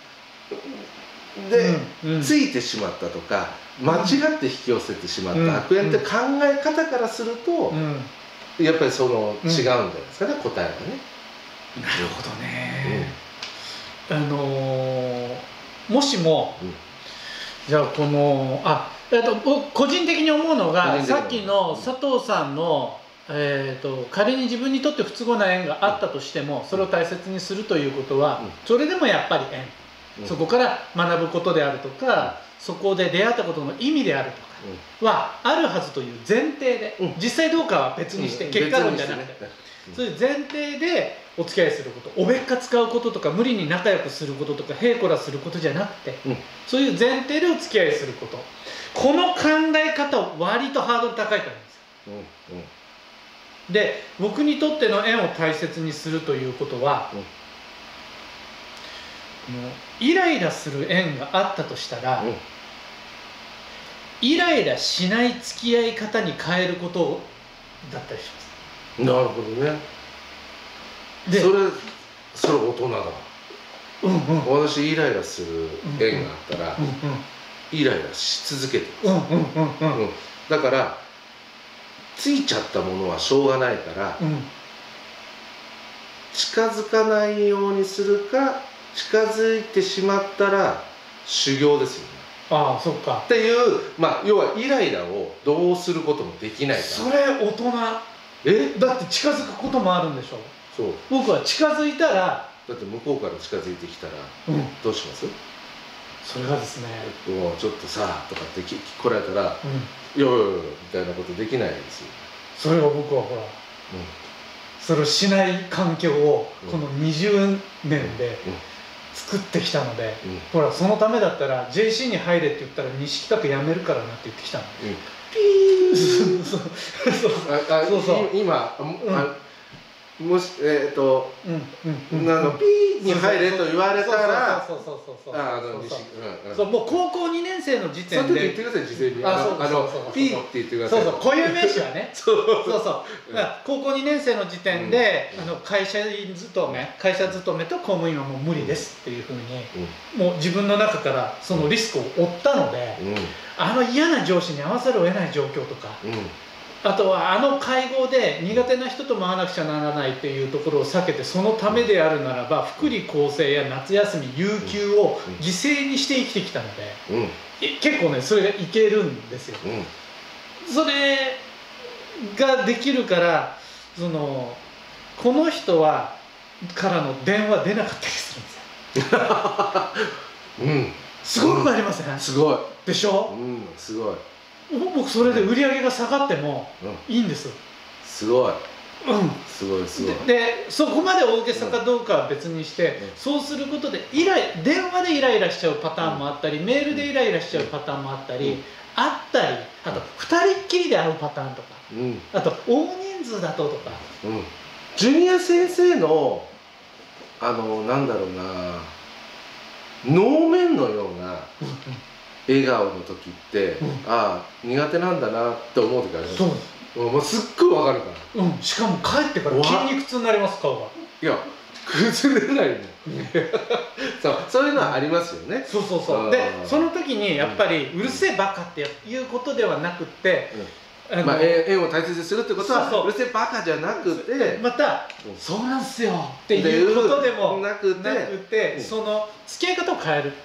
で、ついてしまったとか間違って引き寄せてしまった悪縁って考え方からすると、やっぱりその違うんじゃないですかね、答えがね。 なるほどね。もしも、じゃあこの個人的に思うのが、さっきの佐藤さんの仮に自分にとって不都合な縁があったとしてもそれを大切にするということは、それでもやっぱり縁、そこから学ぶことであるとか、そこで出会ったことの意味であるとかはあるはずという前提で、実際どうかは別にして結果論じゃなくて、そういう前提でお付き合いすること、おべっか使うこととか無理に仲良くすることとかへいこらすることじゃなくて、そういう前提でお付き合いすること、この考え方は割とハードル高いと思うんですよ。で、僕にとっての縁を大切にするということは、もうイライラする縁があったとしたら、イライラしない付き合い方に変えることだったりします。 なるほどね。 でそれ大人だ。私イライラする縁があったら、イライラし続けてます。だからついちゃったものはしょうがないから、近づかないようにするか、近づいてしまったら修行ですよね。 ああ、そっか。 っていう、要はイライラをどうすることもできないから。 それ大人。だって近づくこともあるんでしょ。 そう。 僕は近づいたら、 だって向こうから近づいてきたら、どうします？ それがですね、 もうちょっとさとかって来られたら、いやいやいやみたいなことできないですよ。 それは僕はほら、それをしない環境をこの20年で作ってきたので、ほら、そのためだったら JC に入れって言ったら西北区辞めるからなって言ってきたの。ピーそうそう。 今もしピーに入れと言われたら、 もう高校2年生の時点で、 その時言ってください、事前に。ピーって言ってください。 そうそう、固有名詞はね。そう高校2年生の時点で会社勤めと公務員はもう無理ですっていうふうに、もう自分の中からそのリスクを負ったので、嫌な上司に合わざるを得ない状況とか、あとは会合で苦手な人とも会わなくちゃならないっていうところを避けて、そのためであるならば福利厚生や夏休み有給を犠牲にして生きてきたので、結構ねそれがいけるんですよ。それができるから、この人はからの電話出なかったりするんですよ。すごくありません？すごいでしょ。 すごい。 僕それで売り上げが下がってもいいんです。 すごい。すごいすごい。 でそこまで大げさかどうかは別にして、そうすることで電話でイライラしちゃうパターンもあったり、メールでイライラしちゃうパターンもあったり、あと2人っきりで会うパターンとか、あと大人数だとか。 ジュニア先生のなんだろうな、能面のような笑顔の時って、ああ苦手なんだなって思う時あります。もうすっごいわかるから。 しかも帰ってから筋肉痛になります、顔が。 いや崩れないもん。そういうのはありますよね。 そうでその時にやっぱりうるせえバカっていうことではなくて、 縁を大切にするってことはうるせえバカじゃなくて、 またそうなんすよっていうことでもなくて、その付き合い方を変える。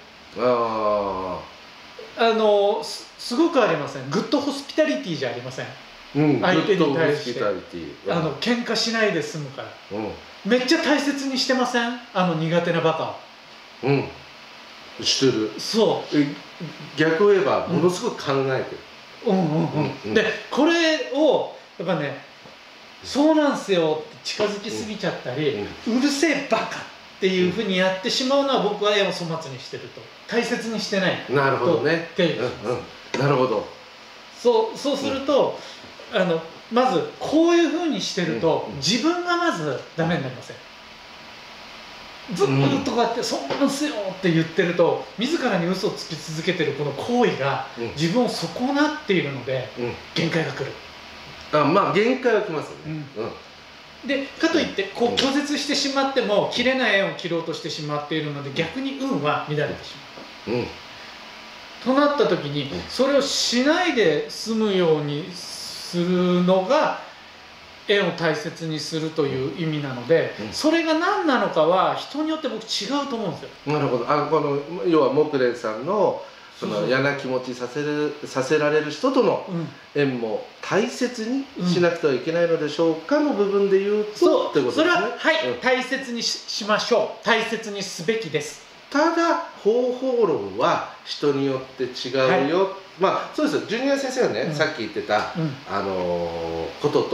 すごくありません？グッドホスピタリティじゃありません？相手に対して喧嘩しないで済むから、めっちゃ大切にしてません？苦手なバカを。 してる。 そう。 逆を言えばものすごく考えてる。 でこれをやっぱね、そうなんすよって近づきすぎちゃったり、うるせえバカっていうふうにやってしまうのは、僕は絵を粗末にしてると、大切にしてないと。 なるほどね。なるほど。 そうするとまずこういうふうにしてると、自分がまずダメになりません。ずっとこうやって「そうなんすよ」って言ってると、自らに嘘をつき続けてるこの行為が自分を損なっているので、限界が来る。 限界は来ますよね。 でかといって拒絶してしまっても切れない縁を切ろうとしてしまっているので、逆に運は乱れてしまう。となった時に、それをしないで済むようにするのが縁を大切にするという意味なので、それが何なのかは人によって僕違うと思うんですよ。 なるほど。この要は木蓮さんのその嫌な気持ちさせられる人との縁も大切にしなくてはいけないのでしょうかの部分で言うとってことですね。 それは大切にしましょう。大切にすべきです。 ただ方法論は人によって違うよ。そうですよ。ジュニア先生がね、さっき言ってたことと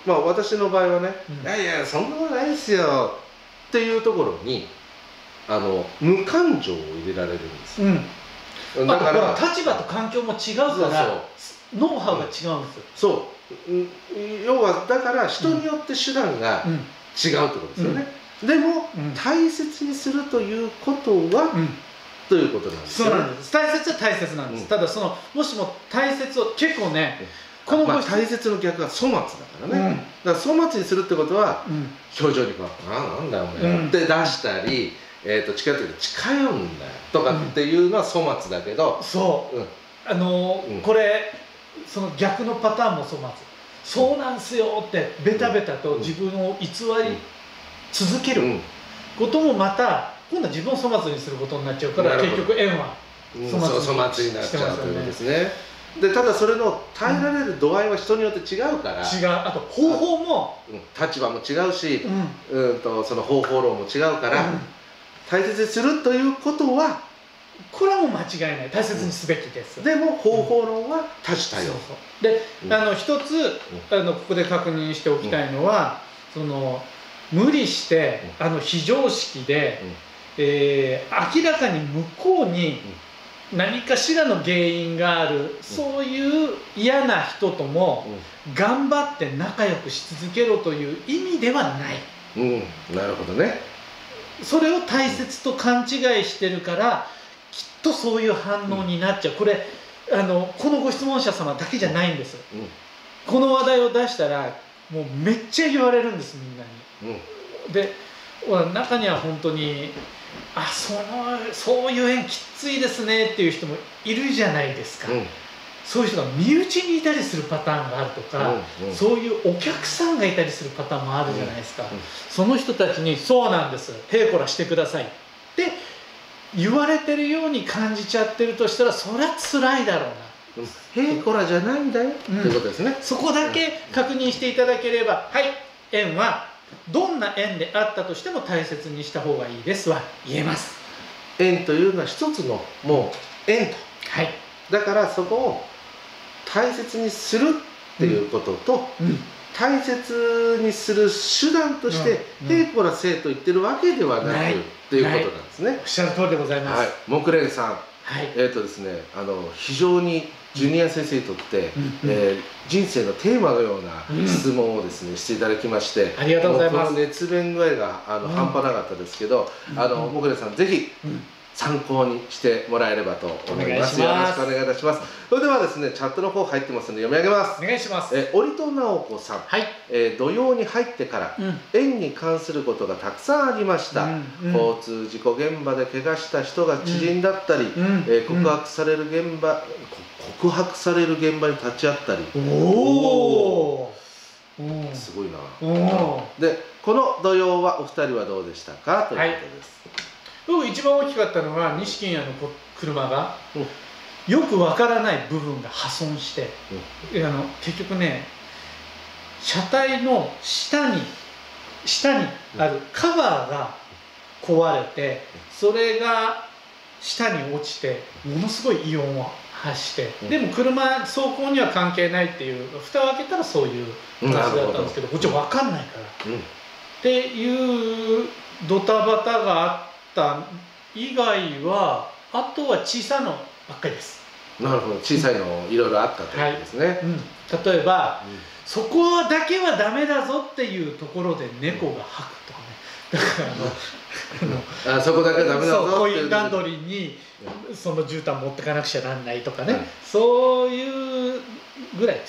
まあ私の場合はね、 うんいやいやそんなことないですよっていうところに無感情を入れられるんですよ。だかだからら立場と環境も違うからノウハウが違うんですよ。 要はだから人によって手段が違うってことですよね。でも、大切にするということは、ということなんですよね。 そうなんです。大切は大切なんです。ただもしも大切を結構ね、この大切の逆は粗末だからね。だから粗末にするってことは、表情にこうなんだお前って出したり、近寄って近寄んだよとかっていうのは粗末だけど、 これその逆のパターンも粗末。そうなんすよってベタベタと自分を偽り続けることもまた今度は自分を粗末にすることになっちゃうから、結局縁は粗末になっちゃうということですね。でただそれの耐えられる度合いは人によって違うから、 あと方法も立場も違うし、その方法論も違うから、大切にするということはこれはもう間違いない、大切にすべきです。 でも方法論は多種多様。 で一つここで確認しておきたいのは、無理して非常識で明らかに向こうに何かしらの原因がある、そういう嫌な人とも頑張って仲良くし続けろという意味ではない。 なるほどね。 それを大切と勘違いしてるからきっとそういう反応になっちゃう。これこのご質問者様だけじゃないんです。この話題を出したらもうめっちゃ言われるんです、みんなに。で中には本当にそういう縁きついですねっていう人もいるじゃないですか。そういう人が身内にいたりするパターンがあるとか、そういうお客さんがいたりするパターンもあるじゃないですか。その人たちに「そうなんです、へいこらしてください」って言われてるように感じちゃってるとしたら、そりゃ辛いだろうな。 へいこらじゃないんだよっていうことですね。 そこだけ確認していただければ、はい、縁はどんな縁であったとしても大切にした方がいいですは言えます。 縁というのは一つのもう縁と、だからそこを大切にするっていうことと、大切にする手段として「へいこらせい」と言ってるわけではなくっていうことなんですね。 おっしゃる通りでございます。 木蓮さん、ですね、非常にジュニア先生にとって人生のテーマのような質問をですねしていただきまして、 ありがとうございます。 この熱弁具合が半端なかったですけど、木蓮さんぜひ参考にしてもらえればと思います。よろしくお願いいたします。それではですね、チャットの方入ってますので読み上げます。 お願いします。 折戸直子さん、土曜に入ってから縁に関することがたくさんありました。交通事故現場で怪我した人が知人だったり、告白される現場に立ち会ったり。すごいな。で、この土曜はお二人はどうでしたかということです。 僕一番大きかったのは西金谷の車がよくわからない部分が破損して、結局ね、車体の下にあるカバーが壊れて、それが下に落ちてものすごい異音を発して、でも走行には関係ないっていう、蓋を開けたらそういう話だったんですけど、こっちは分かんないから、っていうドタバタがあった以外は、あとは小さいのばっかりです。 なるほど、小さいのいろいろあったということですね。 例えば、そこだけはダメだぞっていうところで猫が吐くとかね。だからそこだけはダメだぞっていう。 コインランドリーにその絨毯持ってかなくちゃなんないとかね、そういうぐらいです。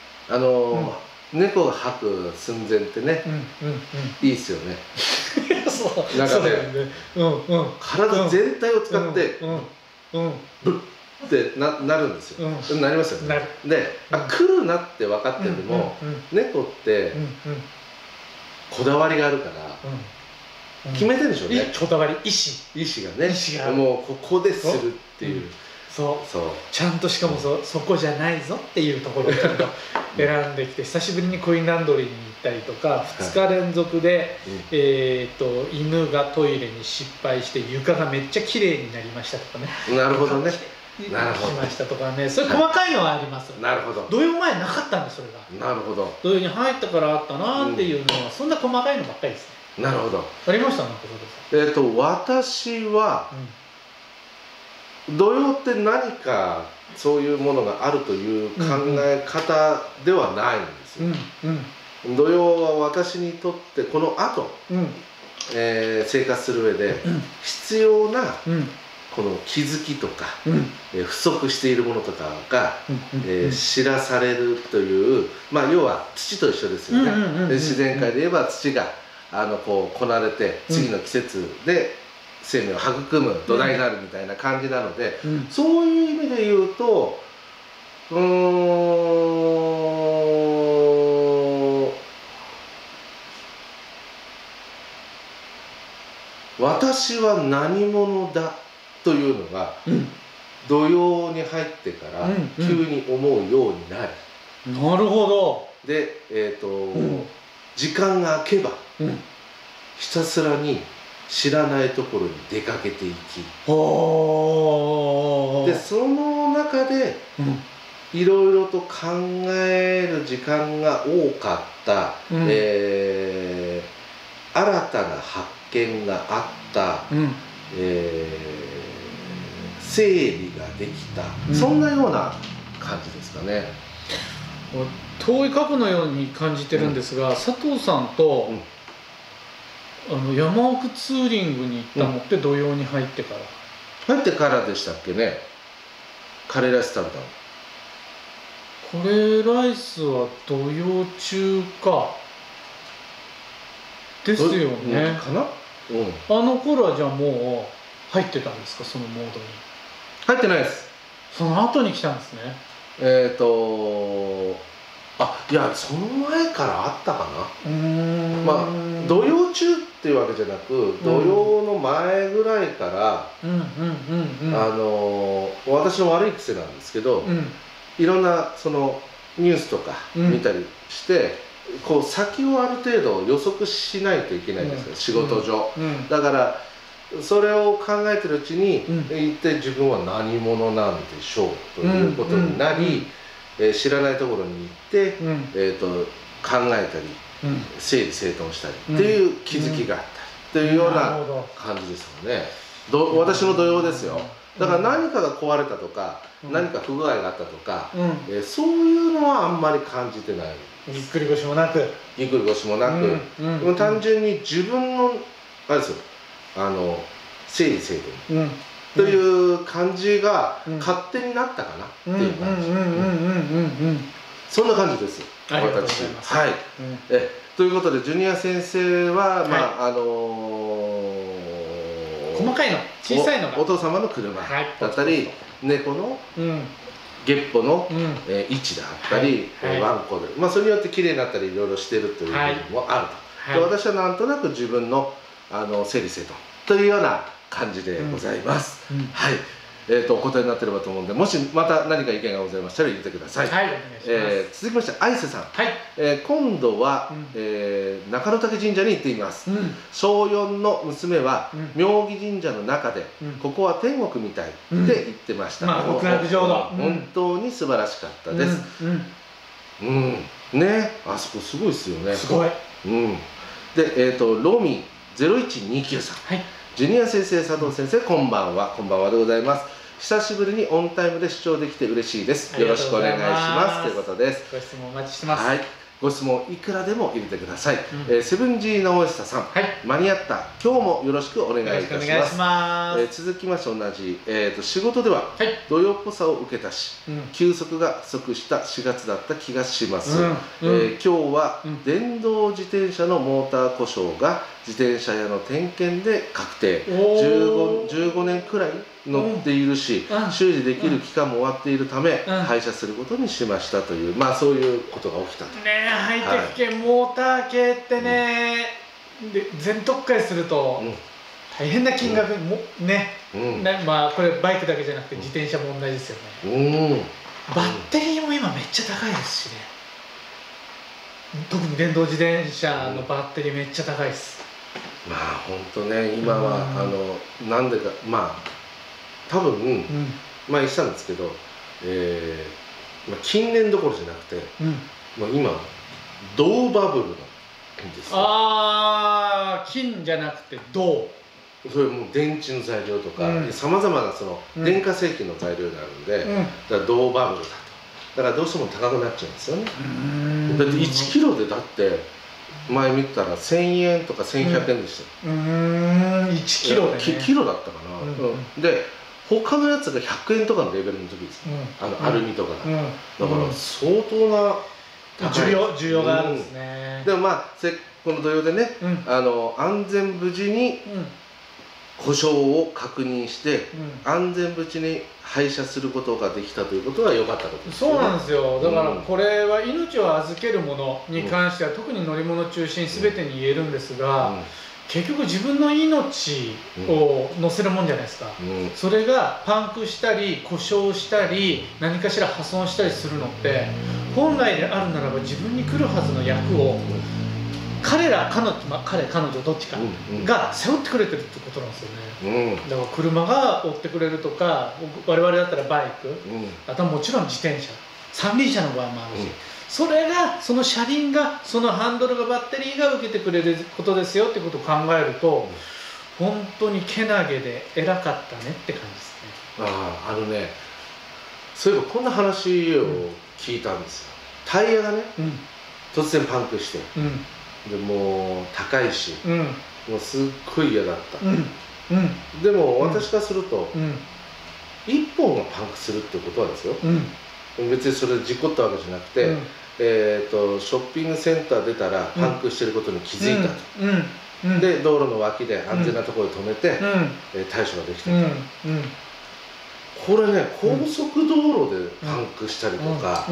猫が吐く寸前ってね、いいっすよね。なんかね、体全体を使ってブッってなるんですよ。なりますよね。で、来るなって分かってても、猫ってこだわりがあるから決めてるでしょうね。 こだわり、意志がね、もうここでするっていう。 ちゃんと、しかもそこじゃないぞっていうところをちゃんと選んできて、久しぶりにコインランドリーに行ったりとか、2日連続で犬がトイレに失敗して床がめっちゃ綺麗になりましたとかね。 なるほどね。 しなるほどましたとかね、そういう細かいのはあります。 なるほど土曜前なかったんです、それが。 なるほど土曜に入ったからあったなっていうのは、そんな細かいのばっかりですね。 なるほど。 ありましたなんかそうです。 私は土曜って何かそういうものがあるという考え方ではないんですよ。土曜は私にとってこの後、生活する上で必要なこの気づきとか、不足しているものとかが知らされるという、まあ要は土と一緒ですよね。自然界で言えば土がこうこなれて次の季節で生命を育む土台になるみたいな感じなので、そういう意味で言うと私は何者だというのが、土曜に入ってから急に思うようになり、 なるほど。 で、時間が空けば、ひたすらに知らないところに出かけていき、でその中でいろいろと考える時間が多かった、新たな発見があった、整理ができた、そんなような感じですかね。 遠い過去のように感じてるんですが、佐藤さんと、山奥ツーリングに行ったのって土曜に入ってから、 入ってからでしたっけね。カレーライス食べたの。 カレーライスは土曜中かですよね。 かな。 あの頃はじゃあもう入ってたんですか、そのモードに。 入ってないです。 その後に来たんですね。 いや、その前からあったかな。まあ土曜中っていうわけじゃなく、土曜の前ぐらいから私の悪い癖なんですけど、いろんなそのニュースとか見たりして、こう先をある程度予測しないといけないんですよ、仕事上。だからそれを考えてるうちに、一体自分は何者なんでしょうということになり、知らないところに行って、考えたり、整理整頓したりっていう気づきがあったりというような感じですよね。私の土曜ですよ。だから何かが壊れたとか、何か不具合があったとか、そういうのはあんまり感じてない。 ぎっくり腰もなく。 ぎっくり腰もなく、単純に自分のあれですよ、整理整頓という感じが勝手になったかなっていう感じ。そんな感じです。 ありがとうございます。 はい。ということでジュニア先生はまあ細かいの、小さいのがお父様の車だったり、猫の月歩の位置だったり、ワンコで、まあそれによって綺麗になったりいろいろしてるという部分もあると。で、私はなんとなく自分の整理整頓というような感じでございます。はい。お答えになっていればと思うんで、もしまた何か意見がございましたら入れてください。 はい、お願いします。 続きまして、愛瀬さん。 はい。 今度は中野岳神社に行っています。小4の娘は妙義神社の中で、ここは天国みたいって言ってました。 まあ極楽浄土。 本当に素晴らしかったです。ね、あそこすごいですよね。 すごい。 で、ロミ0129さん。はい。ジュニア先生、佐藤先生、こんばんは。こんばんはでございます。久しぶりにオンタイムで視聴できて嬉しいです。よろしくお願いします。ということです。 ご質問お待ちしてます。 はい。ご質問いくらでも入れてください。セブンジー直久さん、間に合った。今日もよろしくお願いいたします。続きまして同じ、仕事では土曜っぽさを受けたし、休息が不足した4月だった気がします。今日は電動自転車のモーター故障が自転車屋の点検で確定。15年くらい乗っているし、修理できる期間も終わっているため、廃車することにしましたという、まあそういうことが起きたと。 ね、ハイテク系、モーター系ってね、全特化すると大変な金額もね、まあこれバイクだけじゃなくて自転車も同じですよね。バッテリーも今めっちゃ高いですしね。特に電動自転車のバッテリーめっちゃ高いです。 まあ本当ね、今はなんでか、まあ多分前したんですけど、近年どころじゃなくて、もう今銅バブルなんですよ。 ああ、金じゃなくて銅。 それもう電池の材料とかさまざまなその電化製品の材料になるんで、だから銅バブルだと。だからどうしても高くなっちゃうんですよね。だって1キロでだって前見たら1000円とか1100円でした。 1キロでね。 キロだったかな。で他のやつが100円とかのレベルの時です。アルミとかだから相当な需要があるんですね。 でもまあこの土曜でね、安全無事に故障を確認して、安全無事に廃車することができたということは良かったことですよね。 そうなんですよ。だからこれは命を預けるものに関しては、特に乗り物中心全てに言えるんですが、結局自分の命を乗せるもんじゃないですか。それがパンクしたり故障したり何かしら破損したりするのって、本来であるならば自分に来るはずの役を彼女どっちかが背負ってくれてるってことなんですよね。だから車が追ってくれるとか、我々だったらバイク、あとはもちろん自転車、三輪車の場合もあるし、それがその車輪が、そのハンドルがバッテリーが受けてくれることですよってことを考えると、本当にけなげで偉かったねって感じですね。 そういえばこんな話を聞いたんですよ。タイヤがね、突然パンクして、でもう高いし、もうすっごい嫌だった。でも私からすると、1本がパンクするってことはですよ、別にそれで事故ったわけじゃなくて、ショッピングセンター出たらパンクしてることに気づいたと。で道路の脇で安全なところで止めて、対処ができたと。これね、高速道路でパンクしたりとか、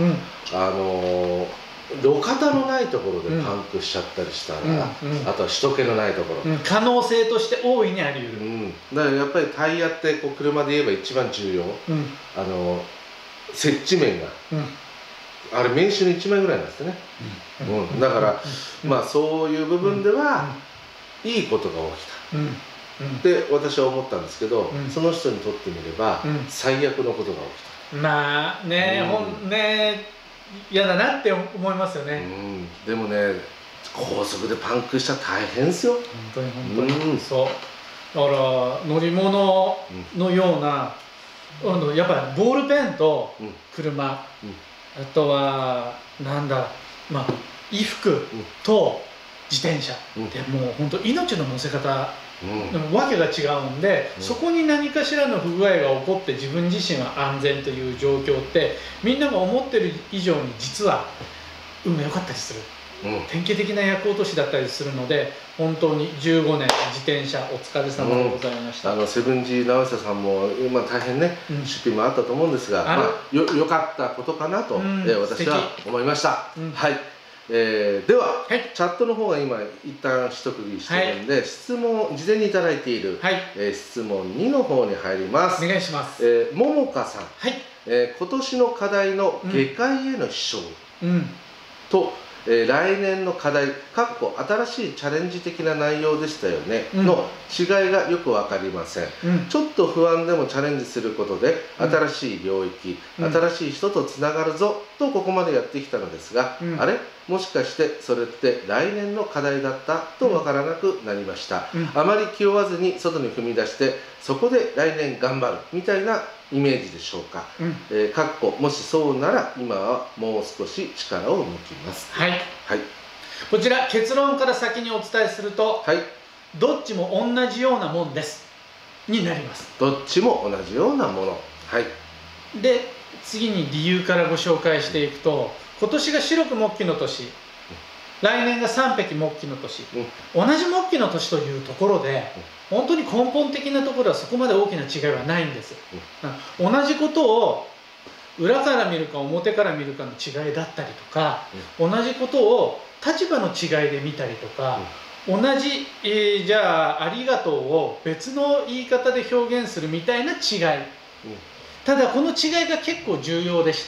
路肩のないところでパンクしちゃったりしたら、あとは人気のないところ、 可能性として大いにあり得る。 だからやっぱりタイヤって車で言えば一番重要、接地面が、あれ年収の1枚ぐらいなんですね。だからまあそういう部分ではいいことが起きたで私は思ったんですけど、その人にとってみれば最悪のことが起きた。 まあね、嫌だなって思いますよね。 でもね、高速でパンクしたら大変ですよ。 本当にそう。だから乗り物のような、やっぱりボールペンと車、あとはなんだ、衣服と自転車ってもう本当命の乗せ方わけが違うんで、そこに何かしらの不具合が起こって自分自身は安全という状況ってみんなが思ってる以上に実は運が良かったりする、典型的な役落としだったりするので、本当に15年自転車お疲れ様でございました。 セブンジ直久さんも大変ね、出費もあったと思うんですが、良かったことかなと私は思いました。では、チャットの方が今一旦一区切りしてるんで、質問事前にいただいている、質問2の方に入ります。 お願いします。 ももかさん、今年の課題の外科医への支障と、来年の課題新しいチャレンジ的な内容でしたよね、の違いがよく分かりません、ちょっと不安でもチャレンジすることで新しい領域、新しい人とつながるぞとここまでやってきたのですが、あれもしかしてそれって来年の課題だったと分からなくなりました、あまり気負わずに外に踏み出してそこで来年頑張るみたいなイメージでしょうか。もしそうなら今はもう少し力を抜きます。 こちら結論から先にお伝えすると、どっちも同じようなもんですになります。 どっちも同じようなもの。 で次に理由からご紹介していくと、今年が白く木器の年、来年が三匹木器の年、同じ木器の年というところで、本当に根本的なところはそこまで大きな違いはないんです。同じことを裏から見るか表から見るかの違いだったりとか、同じことを立場の違いで見たりとか、同じ、じゃあありがとうを別の言い方で表現するみたいな違い、ただこの違いが結構重要でして、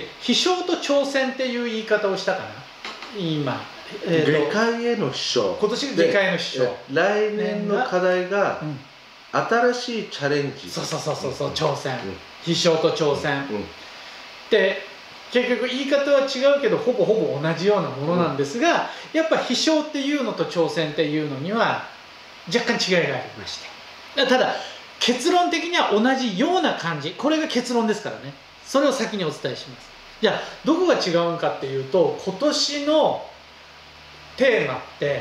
飛翔と挑戦っていう言い方をしたかな今。 外科医への支障、 今年が外科医への支障、 来年の課題が新しいチャレンジ、 そう挑戦、飛翔と挑戦、で結局言い方は違うけどほぼ同じようなものなんですが、やっぱ飛翔っていうのと挑戦っていうのには若干違いがありまして、ただ結論的には同じような感じ、これが結論ですからね。それを先にお伝えします。じゃあどこが違うんかっていうと、今年のテーマって、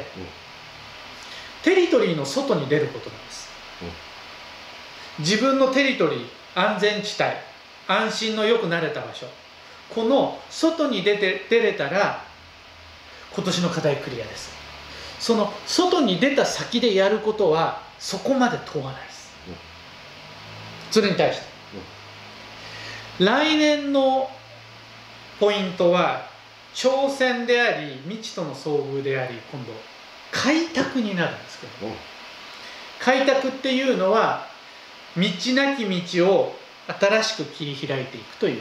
テリトリーの外に出ることなんです。自分のテリトリー、安全地帯、安心のよく慣れた場所、この外に出れたら今年の課題クリアです。その外に出た先でやることはそこまで問わないです。それに対して、来年のポイントは挑戦であり未知との遭遇であり、今度開拓になるんですけど、開拓っていうのは道なき道を新しく切り開いていくという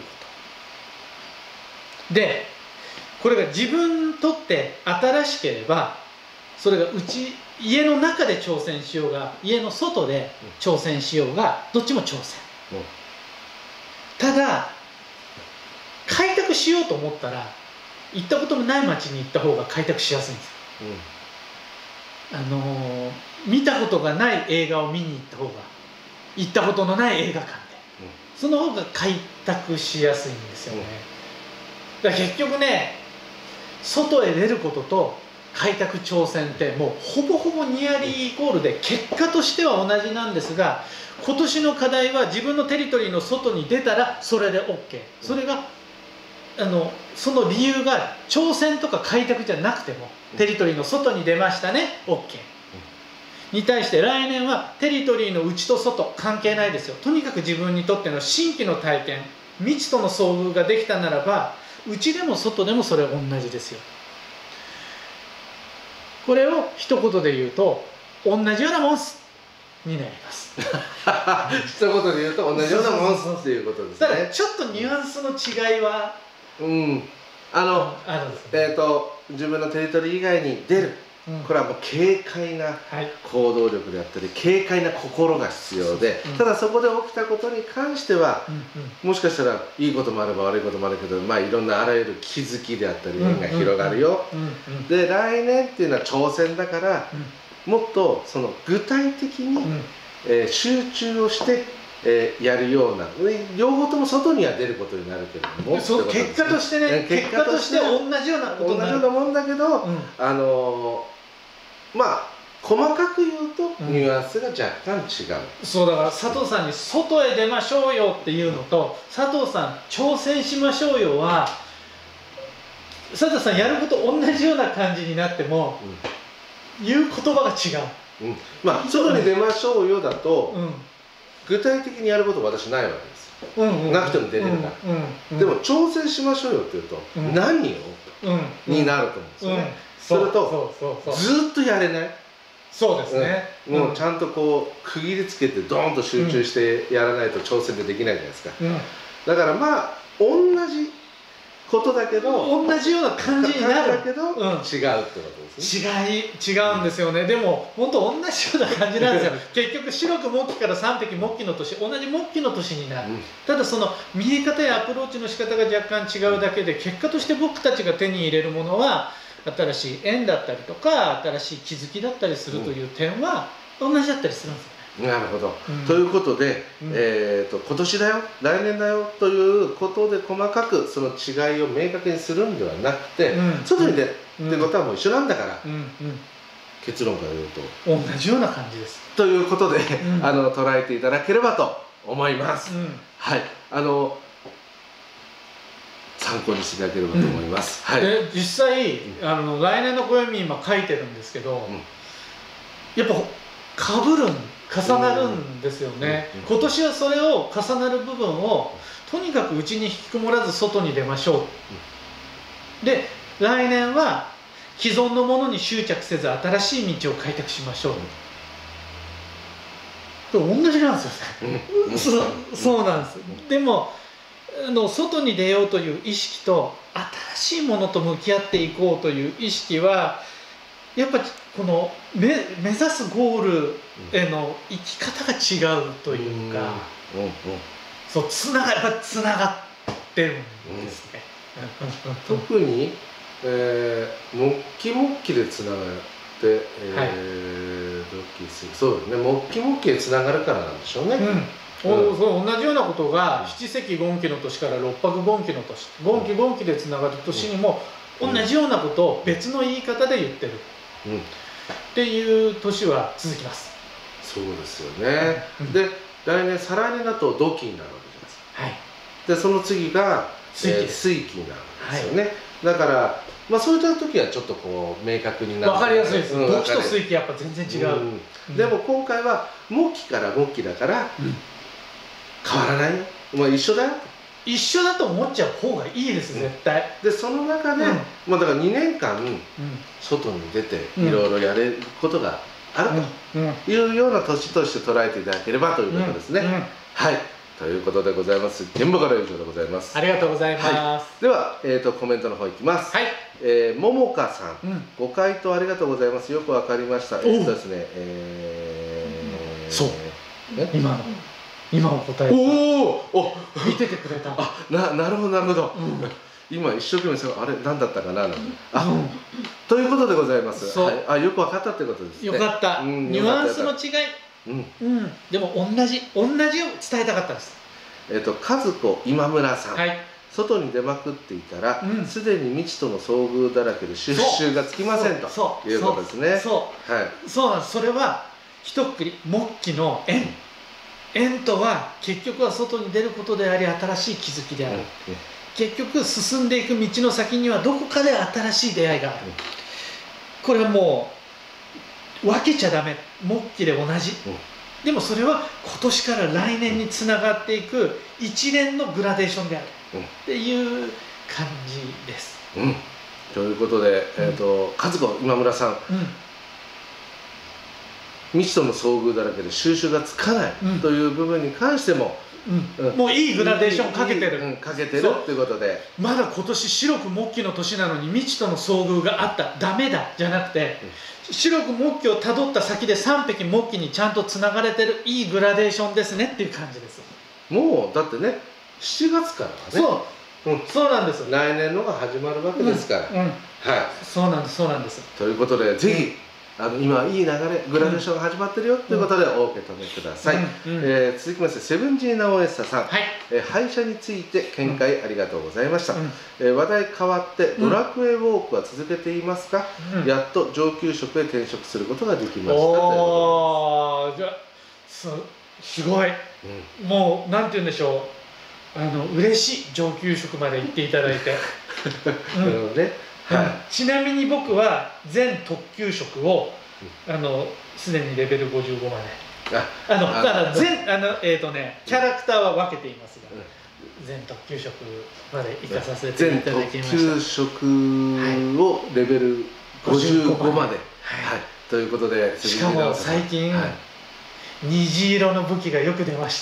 ことで、これが自分にとって新しければ、それが家の中で挑戦しようが家の外で挑戦しようがどっちも挑戦。ただ開拓しようと思ったら行ったこともない町に行った方が開拓しやすいんですよ。見たことがない映画を見に行った方が、行ったことのない映画館で、その方が開拓しやすいんですよね。だから結局ね、外へ出ることと開拓挑戦ってもうほぼニアリーイコールで、結果としては同じなんですが、今年の課題は自分のテリトリーの外に出たらそれで OK。 それがその理由が挑戦とか開拓じゃなくても、テリトリーの外に出ましたね OK に対して、来年はテリトリーの内と外関係ないですよ。とにかく自分にとっての新規の体験、未知との遭遇ができたならば、内でも外でもそれは同じですよ。これを一言で言うと同じようなもんすになります一言で言うと同じようなもんすっていうことですね。 ただちょっとニュアンスの違いはあるんですね。自分のテリトリー以外に出る、これはもう軽快な行動力であったり、軽快な心が必要で、ただそこで起きたことに関しては、もしかしたらいいこともあれば悪いこともあるけど、いろんなあらゆる気づきであったり縁が広がるよ。で来年っていうのは挑戦だから、もっとその具体的に、集中をしてやるような、両方とも外には出ることになるけれども、 結果としてね、結果として同じようなことになる。 同じようなもんだけど、細かく言うとニュアンスが若干違う。 そうだから佐藤さんに外へ出ましょうよっていうのと、佐藤さん挑戦しましょうよは、佐藤さんやること同じような感じになっても、言う言葉が違う。 外に出ましょうよだと、具体的にやることは私ないわけですよ。なくても出れるから。でも挑戦しましょうよって言うと、何をになると思うんですよね。それとずっとやれない。 そうですね。 もうちゃんとこう区切りつけてドーンと集中してやらないと挑戦でできないじゃないですか。だから同じことだけど、 同じような感じになるけど違うってことですね。 違うんですよね。でも本当同じような感じなんですよ。結局白く木から三匹木の年、同じ木の年になる。ただその見え方やアプローチの仕方が若干違うだけで、結果として僕たちが手に入れるものは新しい縁だったりとか、新しい気づきだったりするという点は同じだったりするんですよね。 なるほど。ということで、今年だよ、来年だよということで細かくその違いを明確にするんではなくて、外に出るってことはもう一緒なんだから、結論から言うと同じような感じです。 ということで、捉えていただければと思います。はい、参考にしていただければと思います。 で実際来年の暦今書いてるんですけど、やっぱ重なるんですよね。今年はそれを重なる部分をとにかく内に引きこもらず外に出ましょう。で来年は既存のものに執着せず新しい道を開拓しましょう。これ同じなんですよね。そうなんです。でも外に出ようという意識と新しいものと向き合っていこうという意識はやっぱこの目指すゴールへの生き方が違うというか、そうやっぱつながってるんですね。 特に、モッキモッキでつながって、そうですね、モッキモッキでつながるからなんでしょうね。 そう同じようなことが七石権期の年から六白権期の年、権期でつながる年にも同じようなことを別の言い方で言ってるっていう年は続きます。 そうですよね。で来年再来年だと土期になるわけじゃないですか。はい。でその次が水期になるんですよね。だからまあそういった時はちょっとこう明確になる。 分かりやすいです。土期と水期やっぱ全然違う。 でも今回は木期から木期だから変わらないよ。まあ一緒だよ。 一緒だと思っちゃう方がいいです、絶対。 でその中で、まあだから2年間外に出ていろいろやれることがあるというような年として捉えていただければということですね。はい、ということでございます。現場から以上でございます。 ありがとうございます。 ではコメントの方いきます。はい。ももかさん、ご回答ありがとうございます。よくわかりました。ですね。 そう。今お答え見ててくれた。 なるほどなるほど。今一生懸命あれ何だったかなということでございます。よく分かったってことですね。 よかった。ニュアンスの違い。でも同じを伝えたかったです。 和子今村さん。外に出まくっていたらすでに未知との遭遇だらけで収拾がつきませんということですね。 そうなんです。それは一括り木期の縁とは結局は外に出ることであり新しい気づきである。結局進んでいく道の先にはどこかで新しい出会いがある。これはもう分けちゃダメ。木期で同じ。でもそれは今年から来年につながっていく一連のグラデーションであるっていう感じです。 ということで和子今村さん、未知との遭遇だらけで収拾がつかないという部分に関しても、 もういいグラデーションかけてる。 かけてるっていうことで、 まだ今年白く木期の年なのに未知との遭遇があった、ダメだじゃなくて、白く木期をたどった先で3匹木期にちゃんとつながれてるいいグラデーションですねっていう感じです。 もうだってね7月からはね、 そうなんです。 来年のが始まるわけですから、 そうなんです。 ということでぜひ今いい流れグラデーションが始まってるよということでお受け止めください。続きましてセブンジーナオエッサさん、廃車について見解ありがとうございました。話題変わってドラクエウォークは続けていますか？やっと上級職へ転職することができました。 じゃあすごい、もうなんて言うんでしょう、嬉しい、上級職まで行っていただいて。ちなみに僕は全特級職をすでにレベル55までキャラクターは分けていますが、全特級職まで行かさせていただきました。 全特級職をレベル55までということで、 しかも最近虹色の武器がよく出まして、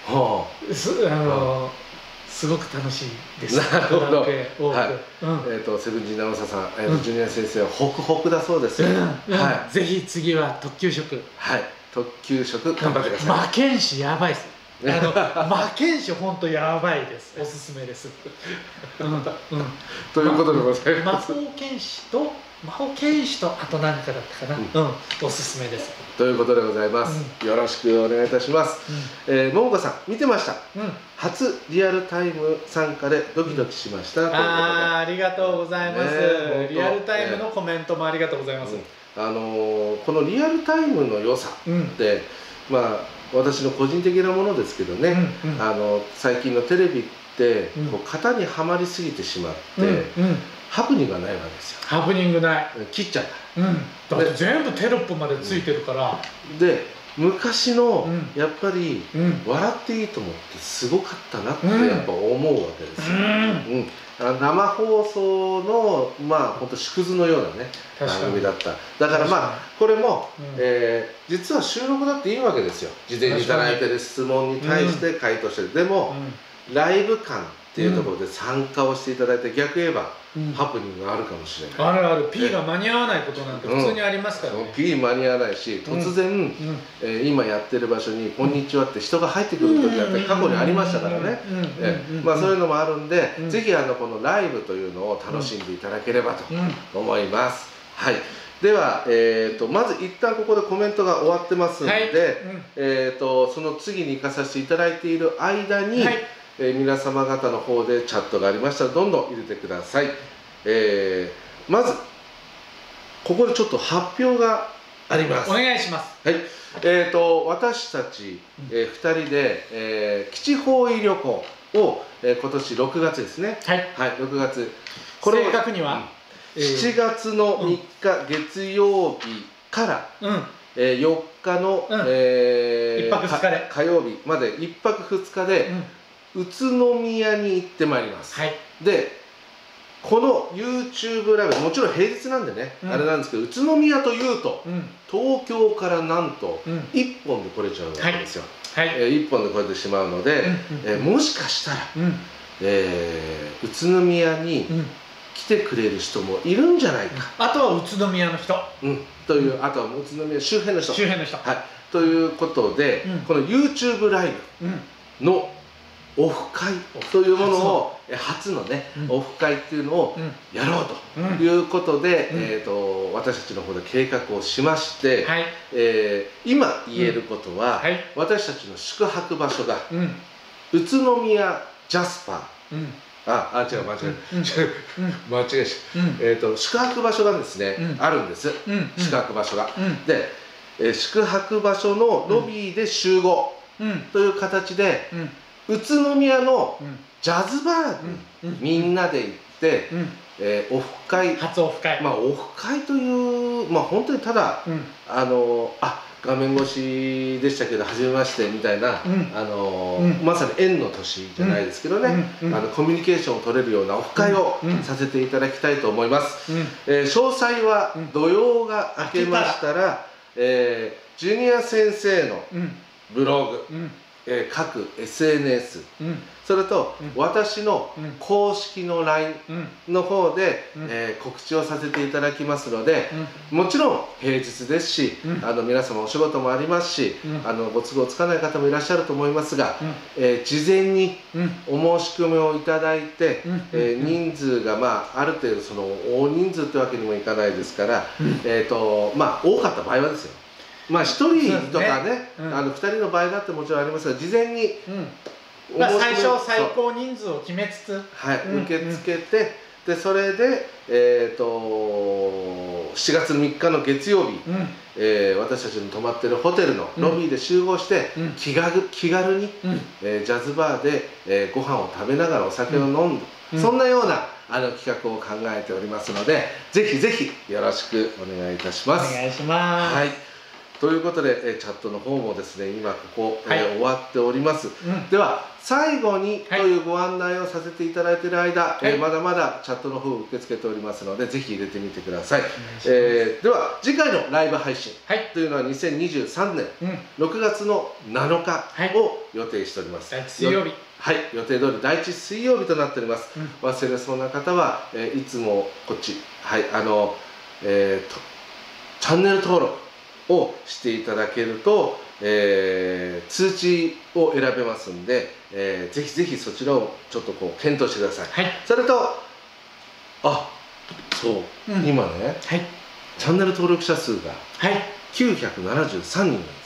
すごく楽しいです。 なるほど。セブンジーナオエッサさん、ジュニア先生はホクホクだそうですよ。 ぜひ次は特級職。 特級職頑張ってください。 魔剣士やばいです。魔剣士本当やばいです。おすすめです。 ということでございます。 魔法剣士とあと何かだったかな。おすすめです。 ということでございます。よろしくお願いいたします。ももかさん見てました。初リアルタイム参加でドキドキしました。 ありがとうございます。リアルタイムのコメントもありがとうございます。 このリアルタイムの良さってまあ私の個人的なものですけどね、最近のテレビって型にはまりすぎてしまってハプニングがないわけですよ。 ハプニングない。 切っちゃった。 だって全部テロップまでついてるから。 で昔のやっぱり笑っていいと思ってすごかったなってやっぱ思うわけですよ。生放送のまあ本当縮図のようなね番組だった。だからまあこれも実は収録だっていいわけですよ。事前にいただいてる質問に対して回答してる。でもライブ感っていうところで参加をしていただいて、逆言えばハプニングがあるかもしれない。 あるある。 P が間に合わないことなんて普通にありますからね。 P 間に合わないし、突然今やってる場所に「こんにちは」って人が入ってくる時だって過去にありましたからね。そういうのもあるんで、ぜひこのライブというのを楽しんでいただければと思います。はい、では、まず一旦ここでコメントが終わってますので、その次に行かさせていただいている間に、皆様方の方でチャットがありましたらどんどん入れてください。まずここでちょっと発表があります。 お願いします。 はい、私たち、2人で、基地方位旅行を、今年6月ですね。はい、6月。 これ正確には、 7月の3日月曜日から、4日の、 1泊2日で火曜日まで1泊2日で、宇都宮に行ってまいります。でこの YouTube ライブ、もちろん平日なんでね、あれなんですけど、宇都宮というと、東京からなんと1本で来れちゃうわけですよ。1本で来れてしまうので、もしかしたら、宇都宮に来てくれる人もいるんじゃないか。 あとは宇都宮の人、 という、あとは宇都宮周辺の人。 はい。 ということで、この YouTube ライブのオフ会というものを初のね、オフ会っていうのをやろうということで、私たちの方で計画をしまして、今言えることは、私たちの宿泊場所が宇都宮ジャスパー、違う、間違えた。宿泊場所がですね、あるんです。宿泊場所が。で、宿泊場所のロビーで集合という形で、宇都宮のジャズバーにみんなで行って、オフ会、 初オフ会、 オフ会という、本当にただ、画面越しでしたけど初めましてみたいな、まさに縁の年じゃないですけどね、コミュニケーションを取れるようなオフ会をさせていただきたいと思います。詳細は土曜が明けましたら、ジュニア先生のブログ、各 SNS、それと私の公式の LINE の方で告知をさせていただきますので、もちろん平日ですし、皆様お仕事もありますし、ご都合つかない方もいらっしゃると思いますが、事前にお申し込みをいただいて、人数がある程度大人数ってわけにもいかないですから、多かった場合はですよ、1人とかね、2人の場合だってもちろんありますが、事前に最小最高人数を決めつつ、 受け付けて、でそれで7月3日の月曜日、私たちの泊まってるホテルのロビーで集合して、気軽にジャズバーでご飯を食べながらお酒を飲んで、そんなような企画を考えておりますので、ぜひぜひよろしくお願いいたします。 お願いします。 ということで、チャットの方もですね、今ここ、終わっております。では最後にというご案内をさせていただいている間、まだまだチャットの方を受け付けておりますので、ぜひ入れてみてください。では次回のライブ配信というのは2023年6月の7日を予定しております。 第1水曜日。 予定通り第1水曜日となっております。忘れそうな方はいつもこっち、チャンネル登録をしていただけると、通知を選べますんで、ぜひぜひそちらをちょっと検討してください。それと今ね、チャンネル登録者数が973人なんです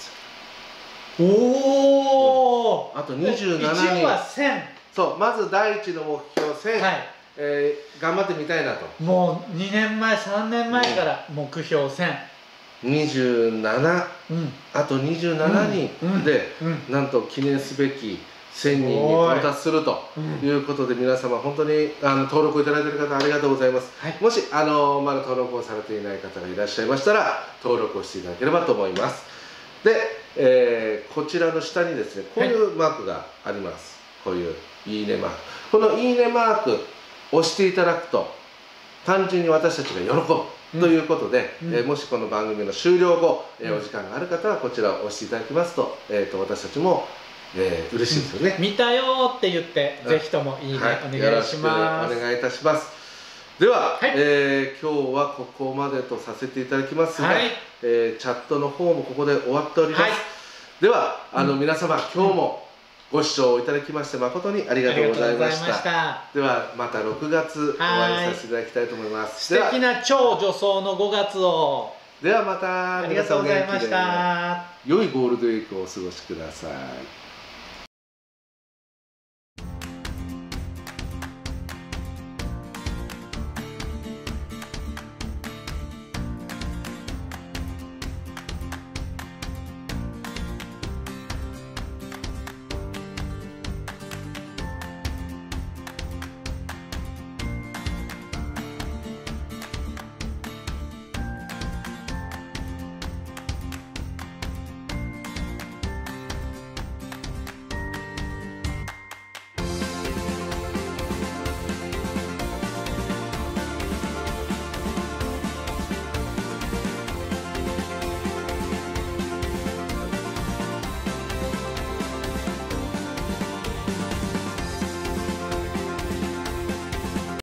よ。あと27人。 1は1000。 そう、まず第一の目標1000、頑張ってみたいなと。 もう2年前3年前から目標1000。 27、あと27人で、なんと記念すべき1000人に到達するということで、皆様本当に登録いただいている方ありがとうございます。もしまだ登録をされていない方がいらっしゃいましたら登録をしていただければと思います。で、こちらの下にですね、こういうマークがあります。こういういいねマーク、このいいねマークを押していただくと単純に私たちが喜ぶということで、もしこの番組の終了後、お時間がある方はこちらを押していただきますと、私たちも嬉しいですよね。 見たよって言って、ぜひともいいね、お願いします。 よろしくお願いいたします。では、 はい、 今日はここまでとさせていただきますが、 はい、 チャットの方もここで終わっております。 はい、 では皆様、今日もご視聴いただきまして誠にありがとうございました。ではまた6月お会いさせていただきたいと思います。 素敵な超助走の5月を。 ではまた、 ありがとうございました。 良いゴールデンウィークをお過ごしください。